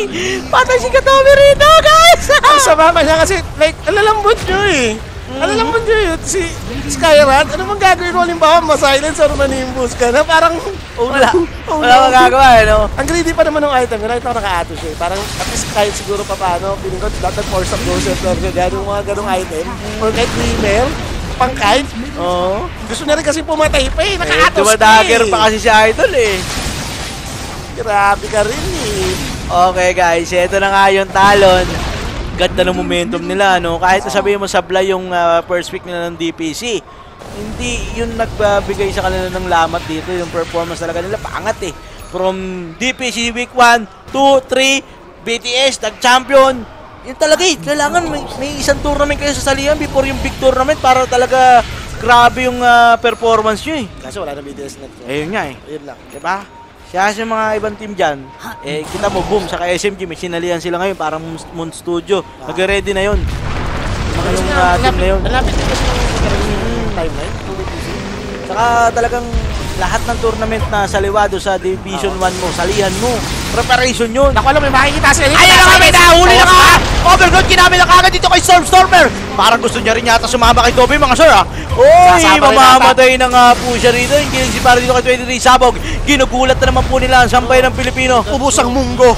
Patay si Katomi rito, guys! Ang sama pa niya kasi, like, alalambot nyo eh. Alalambot nyo yun. Si Skyrat, ano bang gagawin mo? Halimbawa, ma-silence or ma-nimbus ka na parang... Wala magagawa eh, no? Ang greedy pa naman ng item. Right now, naka-ato siya eh. Parang, at least kahit siguro pa paano, piling ko, dapat force up closer or yung mga ganong item. Or kahit email, pang-kite. Oo. Gusto niya rin kasi pumatay pa eh. Naka-atos pa eh. Dumadagger pa kasi si Idol eh. Grabe ka rin eh. Okay guys, ito na nga yung Talon. Ganda ng momentum nila, no? Kahit sabihin mo sablay yung first week nila ng DPC, hindi yun nagbabigay sa kanila ng lamat dito. Yung performance talaga nila, pangat eh. From DPC week 1, 2, 3, BTS, nag-champion. Yun talaga eh, kailangan may isang tournament kayo sa salihan before yung big tournament para talaga grabe yung performance nyo eh. Kaso wala na BTS net. Ayun nga eh. Ayun lang. Diba? Kaya sa mga ibang team dyan, kita mo, boom, saka SMG, may sinalihan sila ngayon, parang Moon Studio. Nag-ready na yun. Mga yung team na yun. Malapit din kasi ng timeline. Saka talagang lahat ng tournament na saliwado sa Division 1 mo, salihan mo. Preparation yun. Naku, alam mo, makikita sila. Ayan na kami, nahuli na ka! Overgrowth, kinami na kagad dito kay Stormer. Parang gusto niya rin yata sumama kay Toby, mga sir, ha? Oy, mamamatay na nga po siya rito. Yung si para dito kay 23 Sabog. Ginugulat na naman po nila ang sampay ng Pilipino. Ubus ang munggo.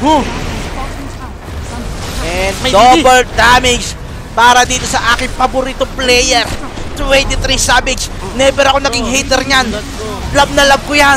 And double damage para dito sa aking paborito player. 23 Savage. Never ako naging hater niyan. Love na love ko yan.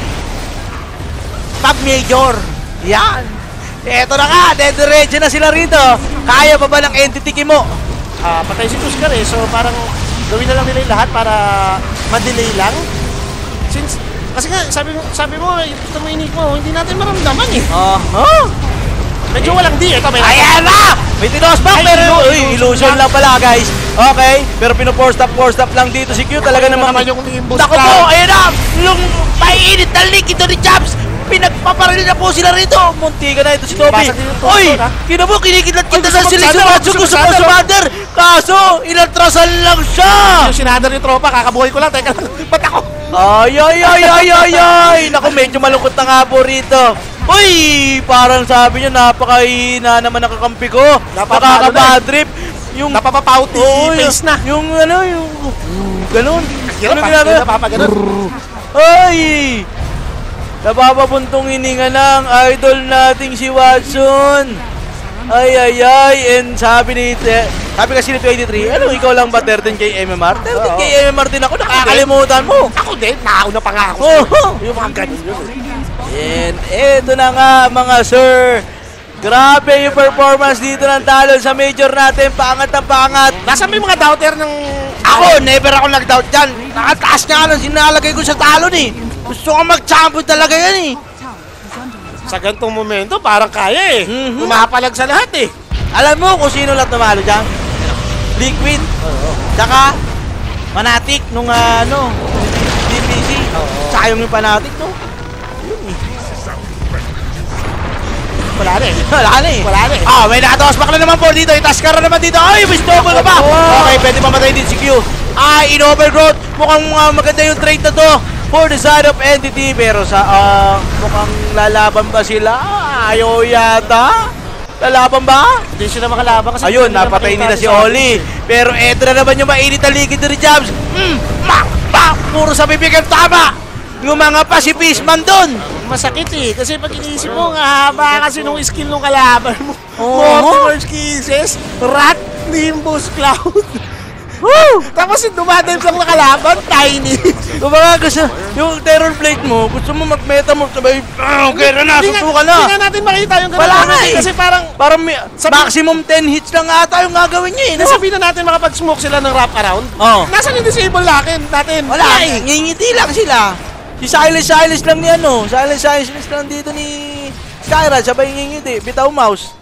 Pag major. Yan. Eto na nga. Diretso na sila rito. Kaya pa ba ng entity mo? Patay si Tuskar eh. So parang gawin na lang nila yung lahat para ma-delay lang. Since, kasi nga, sabi mo, ito mo inik mo, hindi natin maramdaman eh. Medyo walang di. Ito may... Ayan na! May tinosback pero illusion lang pala guys. Okay, pero pino-force stop lang dito si Q. Talaga naman yung nimbus. Dako po, ayan na! Yung maiinit na leak ito ni Jabs. Pinagpaparili na po sila rito. Muntika na ito si Toby. Oy, kinabo, kinikidlat-kidlat na sila sa Watson ko sa Commander. Kaso, inatrasan lang siya. Yung sinadar yung tropa, kakabuhay ko lang. Teka lang, ba't ako? Ay. Naku, medyo malungkot na nga po rito. Uy, parang sabi niyo, napakahina naman ang kakampi ko. Nakaka-badrip. Yung napapapauti, face na. Yung ano, yung ganun. Ano ginagawa? Napapaganon. Ay! Napapabuntong hininga ng idol nating si Watson. Ay. And sabi kasi ni 23, ano, ikaw lang ba 13k MMR? 13k MMR din ako, nakakalimutan mo. Ako din, nakauna pa nga ako. Yung mga ganun yun. And eto na nga mga sir. Grabe yung performance dito ng Talon sa major natin. Pangat na pangat. Nasa may mga doubter ng... Ako, never ako nag-doubt dyan. Nakataas nga lang sinalagay ko sa Talon eh. Gusto ko mag-champion talaga yan eh. Sa ganitong momento, parang kaya eh. Umapalag sa lahat eh. Alam mo kung sino lahat namalo dyan? Liquid. Tsaka, Fanatic nung DPC. Tsaka yung Fanatic, no? Wala na eh. May nakatosback na naman po dito. Itaskara naman dito. Ay, may snowball ka pa. Okay, pwede mamatay din si Q. In overgrowth. Mukhang maganda yung trade na to for the side of entity. Pero sa mukhang lalaban ba sila? Ayaw yata. Lalaban ba? Hindi sila makalaban kasi... Ayun, napatay nila si Oli. Pero eto na naman yung mainit na ligid ni Jabs. Puro sa bibigyan tama. Lumanga pa si Fishman doon. Masakit eh. Kasi pag iniisip mo, nga haba kasi nung skill nung kalaban mo. Multiverse kisses, rat, nimbus, cloud. Tapos yung dumadive lang na kalaban, tiny. Kumbaga gusto, yung terror blade mo, gusto mo mag-meta mo, sabay, okay na, susuka na. Hindi nga natin makita yung wala nga eh. Kasi parang maximum 10 hits lang ata yung gagawin niya eh. Nasabihin na natin makapag-smoke sila ng wrap around. Nasaan yung disable natin? Wala eh. Ngingiti lang sila. Si Silas lang ni Silas lang dito ni Skyra, sabay ngingiti, bitaw mouse.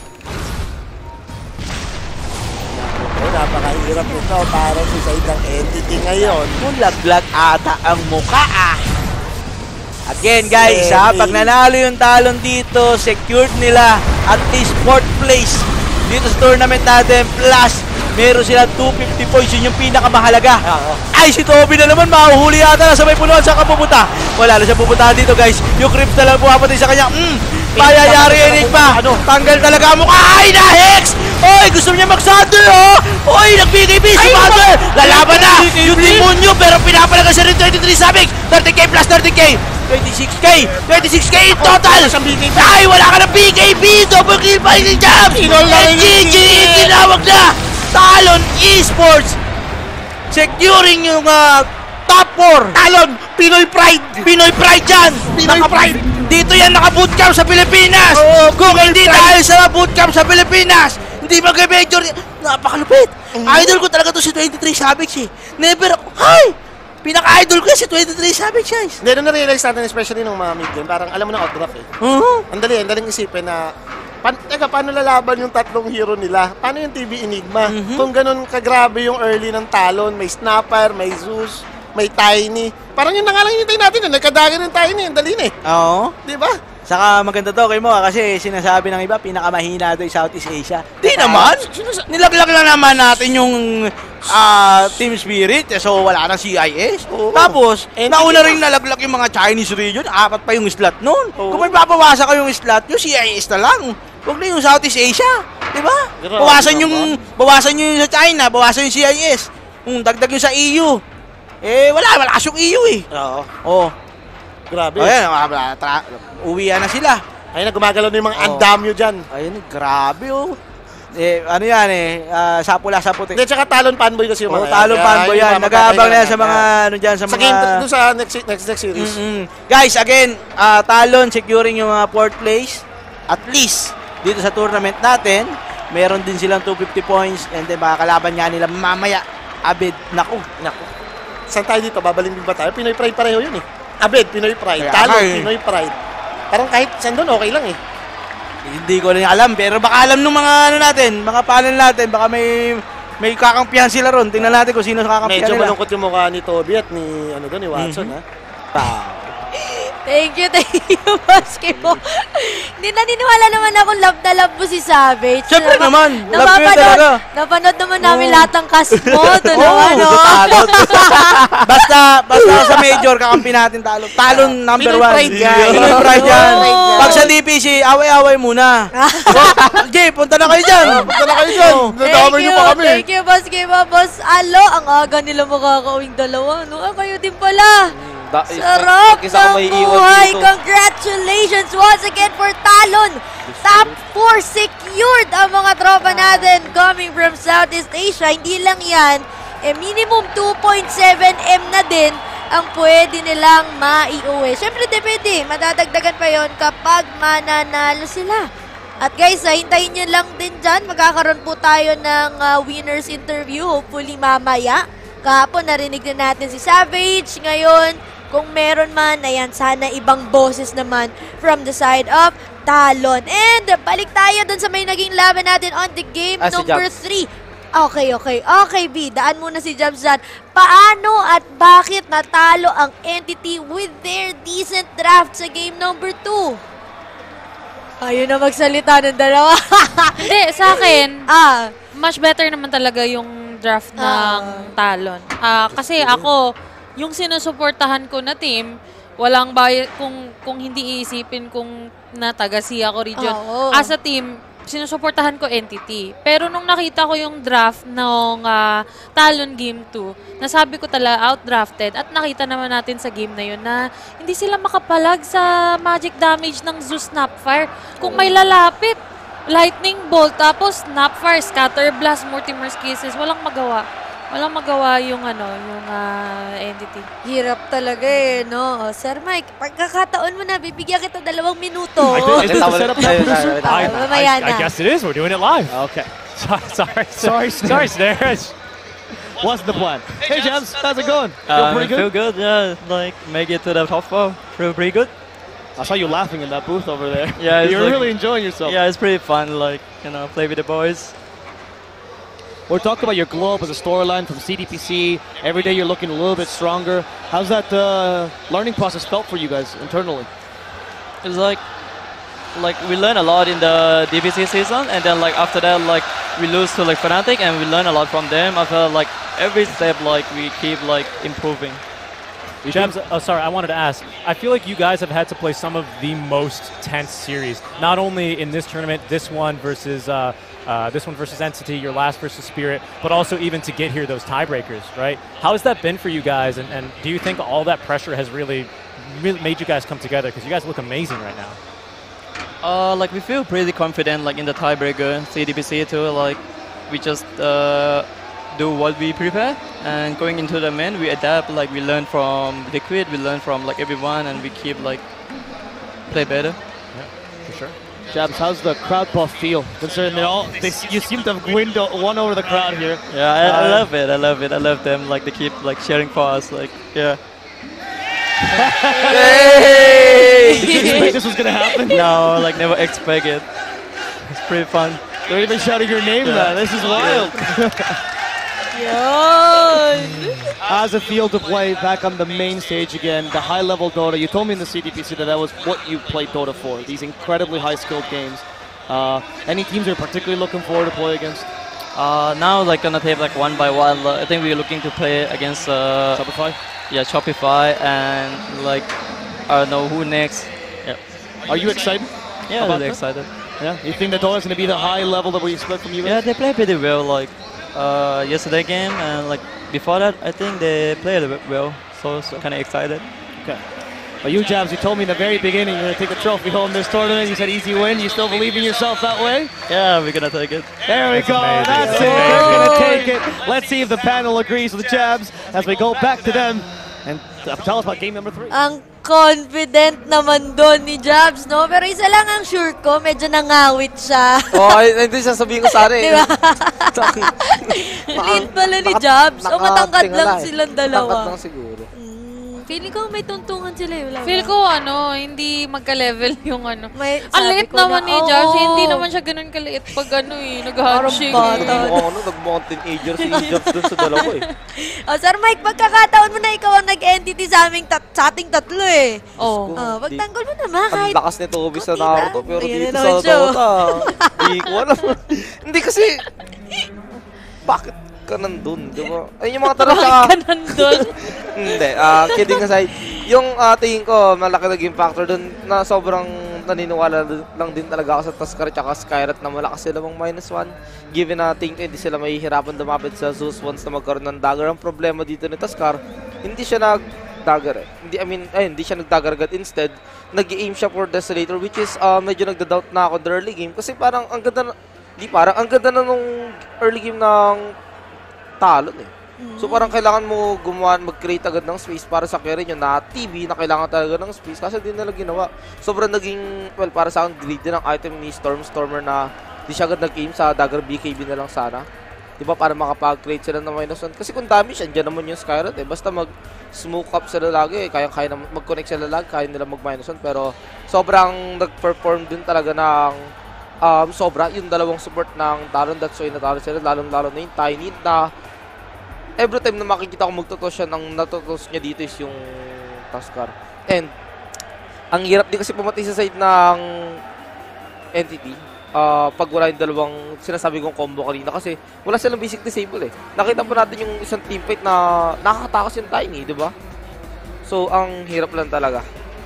Napakahirap ito para sa side ng entity ngayon. Mulaglag ata ang mukha Again guys pag nanalo yung Talon dito, secured nila at least 4th place dito sa tournament natin. Plus, meron sila 250 points, yun yung pinakamahalaga. Ay, si Toby na naman, mahuhuli yata na sa may punuan. Saan ka pupunta? Wala na siya pupunta dito guys. Yung Crips na lang pumapatay sa kanya. Mayayari Enigma. Tanggal talaga ang mukha. Ay, na-hex! Oy, gusto niya mag-saddle, oh! Oy, nagbigay-bigay si Mother! Lalaban na! Yung demonyo, pero pinapalaga siya rin 23 Savage! 30k plus 30k! 26k! 26k in total! Ay, wala ka ng BKB! Double kill pa rin jam! GG! Tinawag na! Talon Esports! Securing yung top 4! Talon! Pinoy Pride! Pinoy Pride yan! Pinoy Pride! Dito yan naka-bootcamp sa Pilipinas! Kung hindi dahil sa bootcamp sa Pilipinas, hindi mag-major. Napakalupit! Idol ko talaga to si 23 Savage eh. Never ako, hi! Pinaka-idol ko si 23 Savage guys. Hindi, nung na-realize natin, especially nung mga mid-game, parang alam mo na outdraft eh. Ang daling isipin na, paano lalaban yung tatlong hero nila? Paano yung TV Enigma? Kung ganun kagrabe yung early ng Talon, may Snapper, may Zeus, may Tiny. Parang yun na nga lang hinintay natin, nagkadagin ng Tiny, ang dali na eh. Oo. Di ba? Saka maganda to kay mo kasi sinasabi ng iba pinakamahina doon sa Southeast Asia. Di naman! Nilaglag lang naman natin yung Team Spirit, so wala nang CIS. Tapos, nauna rin nalaglag yung mga Chinese region, 4 pa yung slot nun. Kung may papawasan ka yung slot, yung CIS na lang. Huwag na yung Southeast Asia. Diba? Bawasan nyo yung sa China, bawasan yung CIS. Dagdag yung sa EU. Eh, wala yung EU eh. Oo. Grabe. Ayan, uwian na sila. Ayun na, gumagalaw na yung mga andamyo dyan. Ayun, grabe oh. Ano yan sapula sa puti. Hindi, tsaka Talon fanboy kasi yung mga Talon fanboy yan. Nag-aabang na yan sa mga, dyan, sa mga... game, doon sa next series. Guys, again, Talon securing yung mga 4th place. At least, dito sa tournament natin, meron din silang 250 points and then makakalaban nga nila mamaya. Abid, naku. Saan tayo dito? Babalimbing ba tayo? Pinoy Pride pareho yun eh. Abed, Pinoy Pride. Talon, Pinoy Pride. Parang kahit saan doon, okay lang eh. Hindi ko rin alam, pero baka alam ng mga natin, mga panel natin, baka may kakampihan sila ron. Tingnan natin kung sino sa kakampihan nila. Medyo malungkot yung mukha ni Toby at ni Watson ha. Thank you, basketball. Hindi naniniwala naman ako love na love mo si Savage. Siyempre naman, love ko yun talaga. Napanood naman namin lahat ng cast mo. Ito naman, Basta sa major, kakampi natin Talon. Talon number 1. Pinoy Pride yan. Pag sa DPC, away-away muna. Jay, punta na kayo dyan. Thank you, basketball boss. Alo, ang aga nila makakawing dalawa. Kayo din pala. Sarap ng buhay! Congratulations once again for Talon! Top 4 secured ang mga tropa natin coming from Southeast Asia. Hindi lang yan, minimum 2.7M na din ang pwede nilang maiuwi. Siyempre depende, madadagdagan pa yon kapag mananalo sila. At guys, hintayin nyo lang din dyan. Magkakaroon po tayo ng winners interview, hopefully mamaya. Kahapon narinig na natin si Savage. Ngayon, kung meron man, ayan, sana ibang boses naman from the side of Talon. And balik tayo dun sa may naging laban natin on the game number 3. Okay, B. Daan muna si Jabs dyan. Paano at bakit natalo ang entity with their decent draft sa game number 2? Ayun na magsalita ng dalawa. Hindi, sa akin, much better naman talaga yung draft ng Talon. Kasi ako, yung sinusuportahan ko na team, walang bayad kung hindi iisipin kung nataga-C ako region. As a team, sinusuportahan ko entity. Pero nung nakita ko yung draft ng Talon Game 2, nasabi ko talaga outdrafted at nakita naman natin sa game na yun na hindi sila makapalag sa magic damage ng Zeus Snapfire. Kung may lalapit, Lightning Bolt, tapos Snapfire, Scatter Blast, Mortimer's Kisses, walang magawa. Walang magawa yung entity. Hirap talaga no? Sir Mike, pagkakataon mo na, bibigyan kita 2 minuto. Is this the setup now, producer? I guess it is. We're doing it live. Okay. Sorry, Snares. What's the plan? Hey, Jams, how's it going? Feel pretty good? Feel good, yeah. Like, make it to the top 4. Feel pretty good. I saw you laughing in that booth over there. Yeah, you're really enjoying yourself. Yeah, it's pretty fun, like, play with the boys. We're talking about your glow up as a storyline from CDPC. Every day you're looking a little bit stronger. How's that learning process felt for you guys internally? It's like we learn a lot in the DPC season, and then after that we lose to Fnatic, and we learn a lot from them. I felt like every step we keep improving. Jabs, oh, sorry, I wanted to ask. I feel like you guys have had to play some of the most tense series, not only in this tournament, this one versus Entity, your last versus Spirit, but also even to get here, those tiebreakers, right? How has that been for you guys, and do you think all that pressure has really made you guys come together? Because you guys look amazing right now. Like we feel pretty confident, like in the tiebreaker, CDPC too. Like we just do what we prepare, and going into the main, we adapt. Like we learn from Liquid, we learn from like everyone, and we keep like play better. Yeah, for sure. Jabs, how's the crowd buff feel? Considering you seem to have won over the crowd here. Yeah, I love it. I love it. I love them. Like they keep like cheering for us. Like yeah. Hey! Did you expect this was gonna happen? No, like never expect it. It's pretty fun. They're even shouting your name now. This is wild. How's it feel to play back on the main stage again? The high-level Dota. You told me in the CDPC that was what you played Dota for. These incredibly high-skilled games. Any teams you're particularly looking forward to play against? Now, like gonna take like one by one. I think we're looking to play against Shopify. Yeah, Shopify and like I don't know who next. Yeah. Are you excited? Yeah, really excited. Yeah. You think that Dota is gonna be the high level that we expect from you guys? Yeah, they play pretty well. Like yesterday game and like before that, I think they played well. So kind of excited. Okay. But you, Jabs, you told me in the very beginning you're going to take the trophy home this tournament. You said easy win. You still believe in yourself that way? Yeah, we're going to take it. There we go. Amazing. That's it. We're going to take it. Let's see if the panel agrees with Jabs as we go back to them. And tell us about game number 3. Ang confident naman doon ni Jabs, no? Pero isa lang ang sure ko, medyo nangawit siya. Hindi siya sabihin ko sa akin. Diba? Lead pala ni Jabs. O matangkad lang silang dalawa. Matangkad lang siguro. Feeling ko may tuntungan sila. Feel ko hindi magka-level yung ano. Ang liit naman ni Jabs. Hindi naman siya ganun kaliit pag nag-handshake. Nag-mukhang teenager si Jabs dun sa dalawa eh. Sir Mike, pagkakataon mo na ikaw ang nag-entity sa ating tatlo eh. Pagtanggol mo naman kahit... Ang lakas ni Toby sa Naruto pero dito sa Dota. Hindi ko alam. Hindi kasi... Bakit ka nandun, di ba? Ayun yung mga tanong Bakit ka nandun? Hindi, kidding aside. Yung tingin ko, malaki naging factor dun na sobrang naniniwala lang din talaga ako sa Tuskar at Skyrat na malakas sila mong -1. Given na tingin ko hindi sila mahihirapan dumapit sa Zeus once na magkaroon ng dagger. Ang problema dito ni Tuskar, hindi siya nag-dagger eh. Hindi siya nag-dagger agad. Instead, nag-aim siya for Desolator, which is medyo nagda-doubt na ako the early game. Kasi parang ang ganda na nung early game ng Talon eh. So parang kailangan mo mag-create agad ng space para sa carry nyo na TV na kailangan talaga ng space kasi di nila ginawa. Sobrang naging, para sa akin, greedy ng item ni Stormer na di siya agad nag-aim sa dagger BKB na lang sana. Diba para makapag-create sila ng -1. Kasi kung damage, andyan naman yung Skyrat eh. Basta mag-smoke up sila lagi eh. Kaya na mag-connect sila lagi, kaya nila mag-1. Pero sobrang nag-perform din talaga ng sobra yung dalawang support ng Talon. That's why natalo sila, lalong-lalo na yung Tiny na every time na makikita ko magtutos siya, ang natutos niya dito is yung Tuskar. And ang hirap din kasi pumatay sa side ng Entity pag wala yung dalawang sinasabi kong combo kanina kasi wala silang basic disable eh. Nakita po natin yung isang teamfight na nakakatakas yung Tiny, di ba? So ang hirap lang talaga.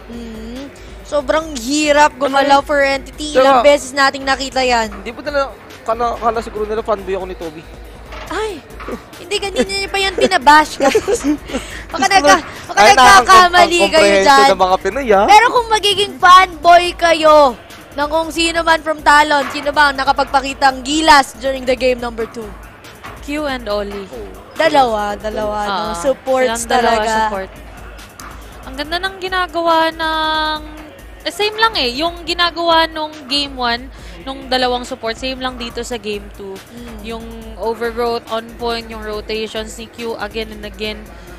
Sobrang hirap gumalaw for Entity. Ilang beses nating nakita yan. Hindi po nila, kala siguro nila fanboy ako ni Toby. Ay, hindi ganyan niya pa yan pinabash ka. Baka nagkakamali kayo dyan. Ng mga Pinoy, Pero kung magiging fanboy kayo ng kung sino man from Talon, sino ba ang nakapagpakitang gilas during the game number 2? Q and Oli. Dalawa. No? Supports talaga. Support. Ang ganda ng ginagawa ng... same lang eh. Yung ginagawa nung game 1, nung dalawang support, same lang dito sa game 2. Yung overgrowth, on point, yung rotations ni Q again and again.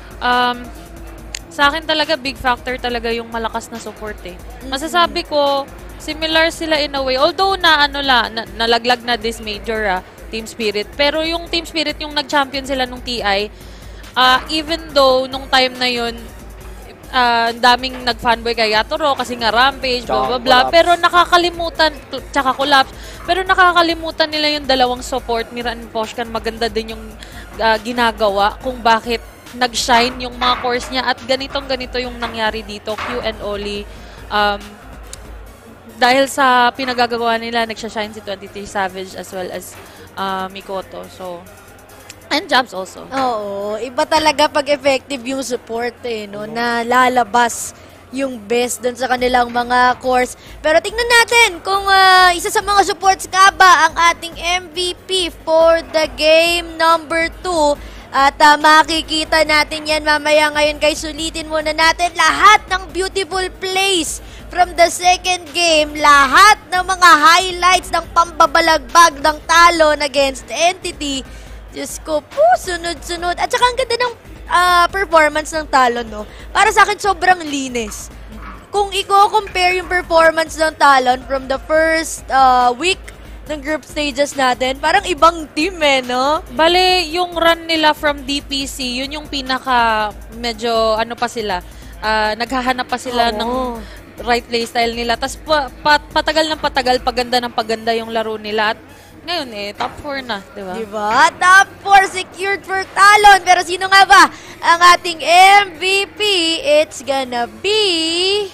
Sa akin talaga, big factor talaga yung malakas na support eh. Masasabi ko, similar sila in a way. Although nalaglag na this major Team Spirit. Pero yung Team Spirit, yung nag-champion sila nung TI, even though nung time na yun, daming nag-fanboy kay Yatoro kasi nga Rampage, blah blah blah. Pero nakakalimutan, tsaka collapse. Pero nakakalimutan nila yung dalawang support ni Ran Poshkan. Maganda din yung ginagawa kung bakit nag-shine yung mga cores niya at ganito yung nangyari dito, Q and Oli. Dahil sa pinagagawa nila, nagsha-shine si 23 Savage as well as Mikoto. So, and Jabs also. Oo, iba talaga pag effective yung support no, na lalabas yung best dun sa kanilang mga cores. Pero tingnan natin kung isa sa mga supports nga ba ang ating MVP for the game number 2. At makikita natin yan mamaya. Ngayon guys, sulitin muna natin lahat ng beautiful plays from the second game. Lahat ng mga highlights ng pambabalagbag ng Talon against Entity. Diyos ko po, sunod-sunod. At saka ang ganda ng performance ng Talon, no? Para sa akin, sobrang linis. Kung i-compare yung performance ng Talon from the first week ng group stages natin, parang ibang team no? Bale, yung run nila from DPC, yun yung pinaka medyo ano pa sila, naghahanap pa sila ng right playstyle nila. Tapos patagal ng patagal, paganda ng paganda yung laro nila. At ngayon top 4 na, di ba? Diba? Top 4 secured for Talon. Pero sino nga ba ang ating MVP? It's gonna be...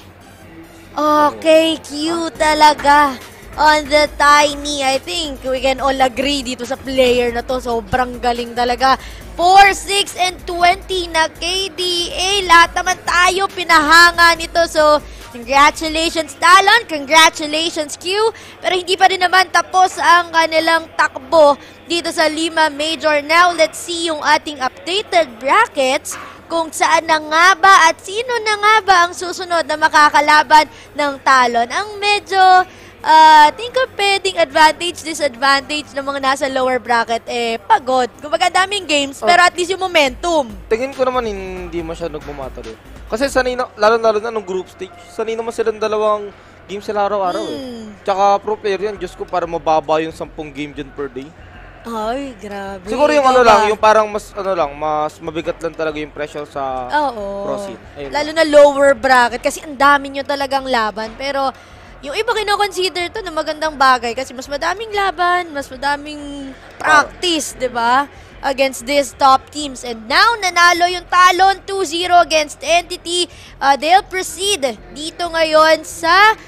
Okay, Q talaga. On the Tiny, I think we can all agree dito sa player na to. Sobrang galing talaga. 4, 6, and 20 na KDA. Lahat naman tayo pinahanga nito. So, congratulations Talon, congratulations Q. Pero hindi pa rin naman tapos ang kanilang takbo dito sa Lima Major. Now, let's see yung ating updated brackets. Kung saan na nga ba at sino na nga ba ang susunod na makakalaban ng Talon. Ang medyo... think of pwedeng advantage, disadvantage ng mga nasa lower bracket, pagod. Kumbaga daming games, pero at least yung momentum. Tingin ko naman hindi masyadong nagmamatter eh. Kasi sanay na, lalo na nung group stage, sanay naman silang dalawang games sila araw-araw Tsaka pro player yan, Diyos ko, para mababa yung 10 game dyan per day. Ay, grabe. Siguro yung lang, yung parang mas mabigat lang talaga yung pressure sa pro scene. Lalo na lower bracket, kasi ang dami nyo talagang laban, pero... Yung iba kino-consider to na magandang bagay kasi mas madaming laban, mas madaming practice, 'di ba? Against these top teams. And now, nanalo yung Talon 2-0 against Entity. They'll proceed dito ngayon sa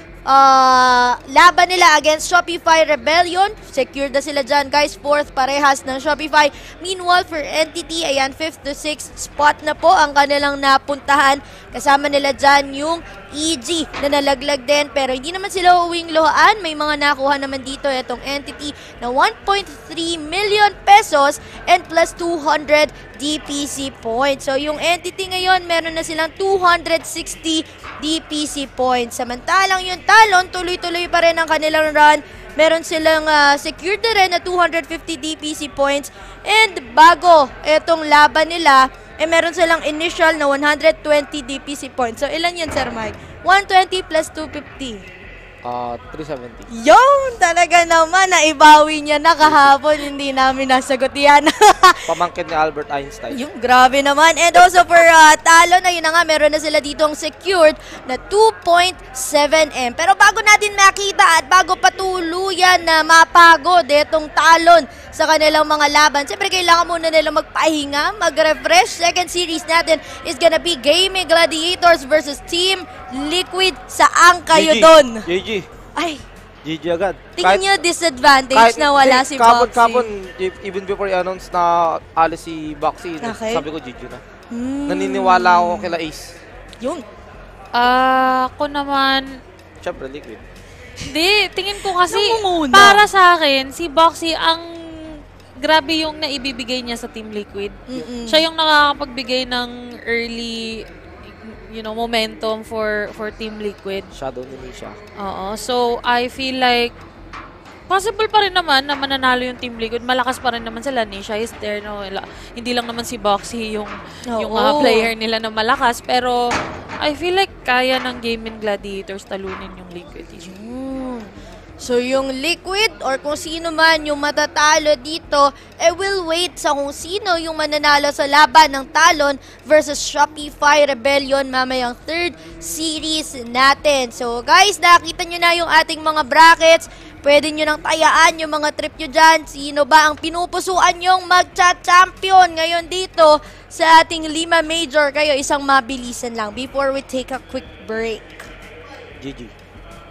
laban nila against Shopify Rebellion. Secured na sila dyan, guys. 4th parehas ng Shopify. Meanwhile, for Entity, ayan, 5th to 6th spot na po ang kanilang napuntahan. Kasama nila dyan yung EG na nalaglag din. Pero hindi naman sila uwing lohaan. May mga nakuha naman dito itong Entity na 1.3 million pesos and plus 200 DPC points. So, yung Entity ngayon, meron na silang 260 DPC points. Samantalang yung Talon, tuloy-tuloy pa rin ang kanilang run. Meron silang secured na rin na 250 DPC points. And bago itong laban nila, meron silang initial na 120 DPC points. So, ilan yan, Sir Mike? 120 plus 250. 370. Yung talaga naman, naibawi niya na kahapon. Hindi namin nasagot yan. Pamangkin ni Albert Einstein. Yung grabe naman. And also for Talon, na yun na nga, meron na sila ditong secured na 2.7M. Pero bago natin makita at bago patuluyan na mapagod itong Talon sa kanilang mga laban, siyempre kailangan muna nila magpahinga, mag-refresh. Second series natin is gonna be Gaming Gladiators versus Team Liquid. Saan kayo doon? GG. Ay, GG agad. tingin nyo disadvantage na wala si Boxy. Kapon, even before i-announce na alis si Boxy, Okay. sabi ko GG na. Naniniwala ako kila Ace. Yun. Ako naman, Siyempre, Liquid. hindi, tingin ko kasi, Namumuna. para sa akin, si Boxy ang grabe yung naibibigay niya sa Team Liquid. Siya yung nakakapagbigay ng early, momentum for Team Liquid. Shadow ni Misha. Oo. So, I feel like possible pa rin naman na mananalo yung Team Liquid. Malakas pa rin naman sila. Nisha is there. No? Hindi lang naman si Boxy yung player nila na malakas. Pero, I feel like kaya ng Gaming Gladiators talunin yung Liquid. So, yung Liquid or kung sino man yung matatalo dito, will wait sa kung sino yung mananalo sa laban ng Talon versus Shopify Rebellion mamayang 3rd series natin. So, guys, nakita nyo na yung ating mga brackets. Pwede nyo nang tayaan yung mga trip nyo dyan. Sino ba ang pinupusuan nyong magcha-champion ngayon dito sa ating Lima Major? Kayo, isang mabilisan lang before we take a quick break. GG.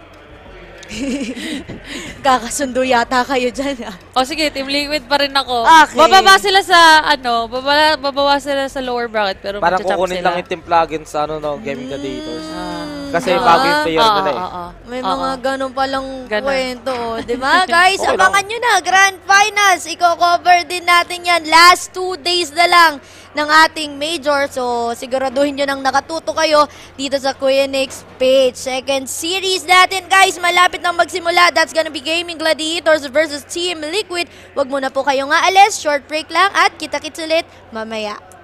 Kakasundo yata kayo dyan. O sige, Team Liquid pa rin ako. Okay. Bababa sila sa, bababa sila sa lower bracket, pero parang magcha-champ kukunin sila. lang yung team plugins sa gaming gladiators. Kasi bago yung player nila eh. May mga ganun palang kwento. Diba, guys? Okay, abangan nyo na. Grand Finals. Iko-cover din natin yan. Last 2 days na lang ng ating major. So, siguraduhin nyo nang nakatuto kayo dito sa KuyaNic's page. Second series natin, guys. Malapit nang magsimula. That's gonna be Gaming Gladiators versus Team Liquid. Wag muna po kayong aalis. Short break lang at kita-kits ulit mamaya.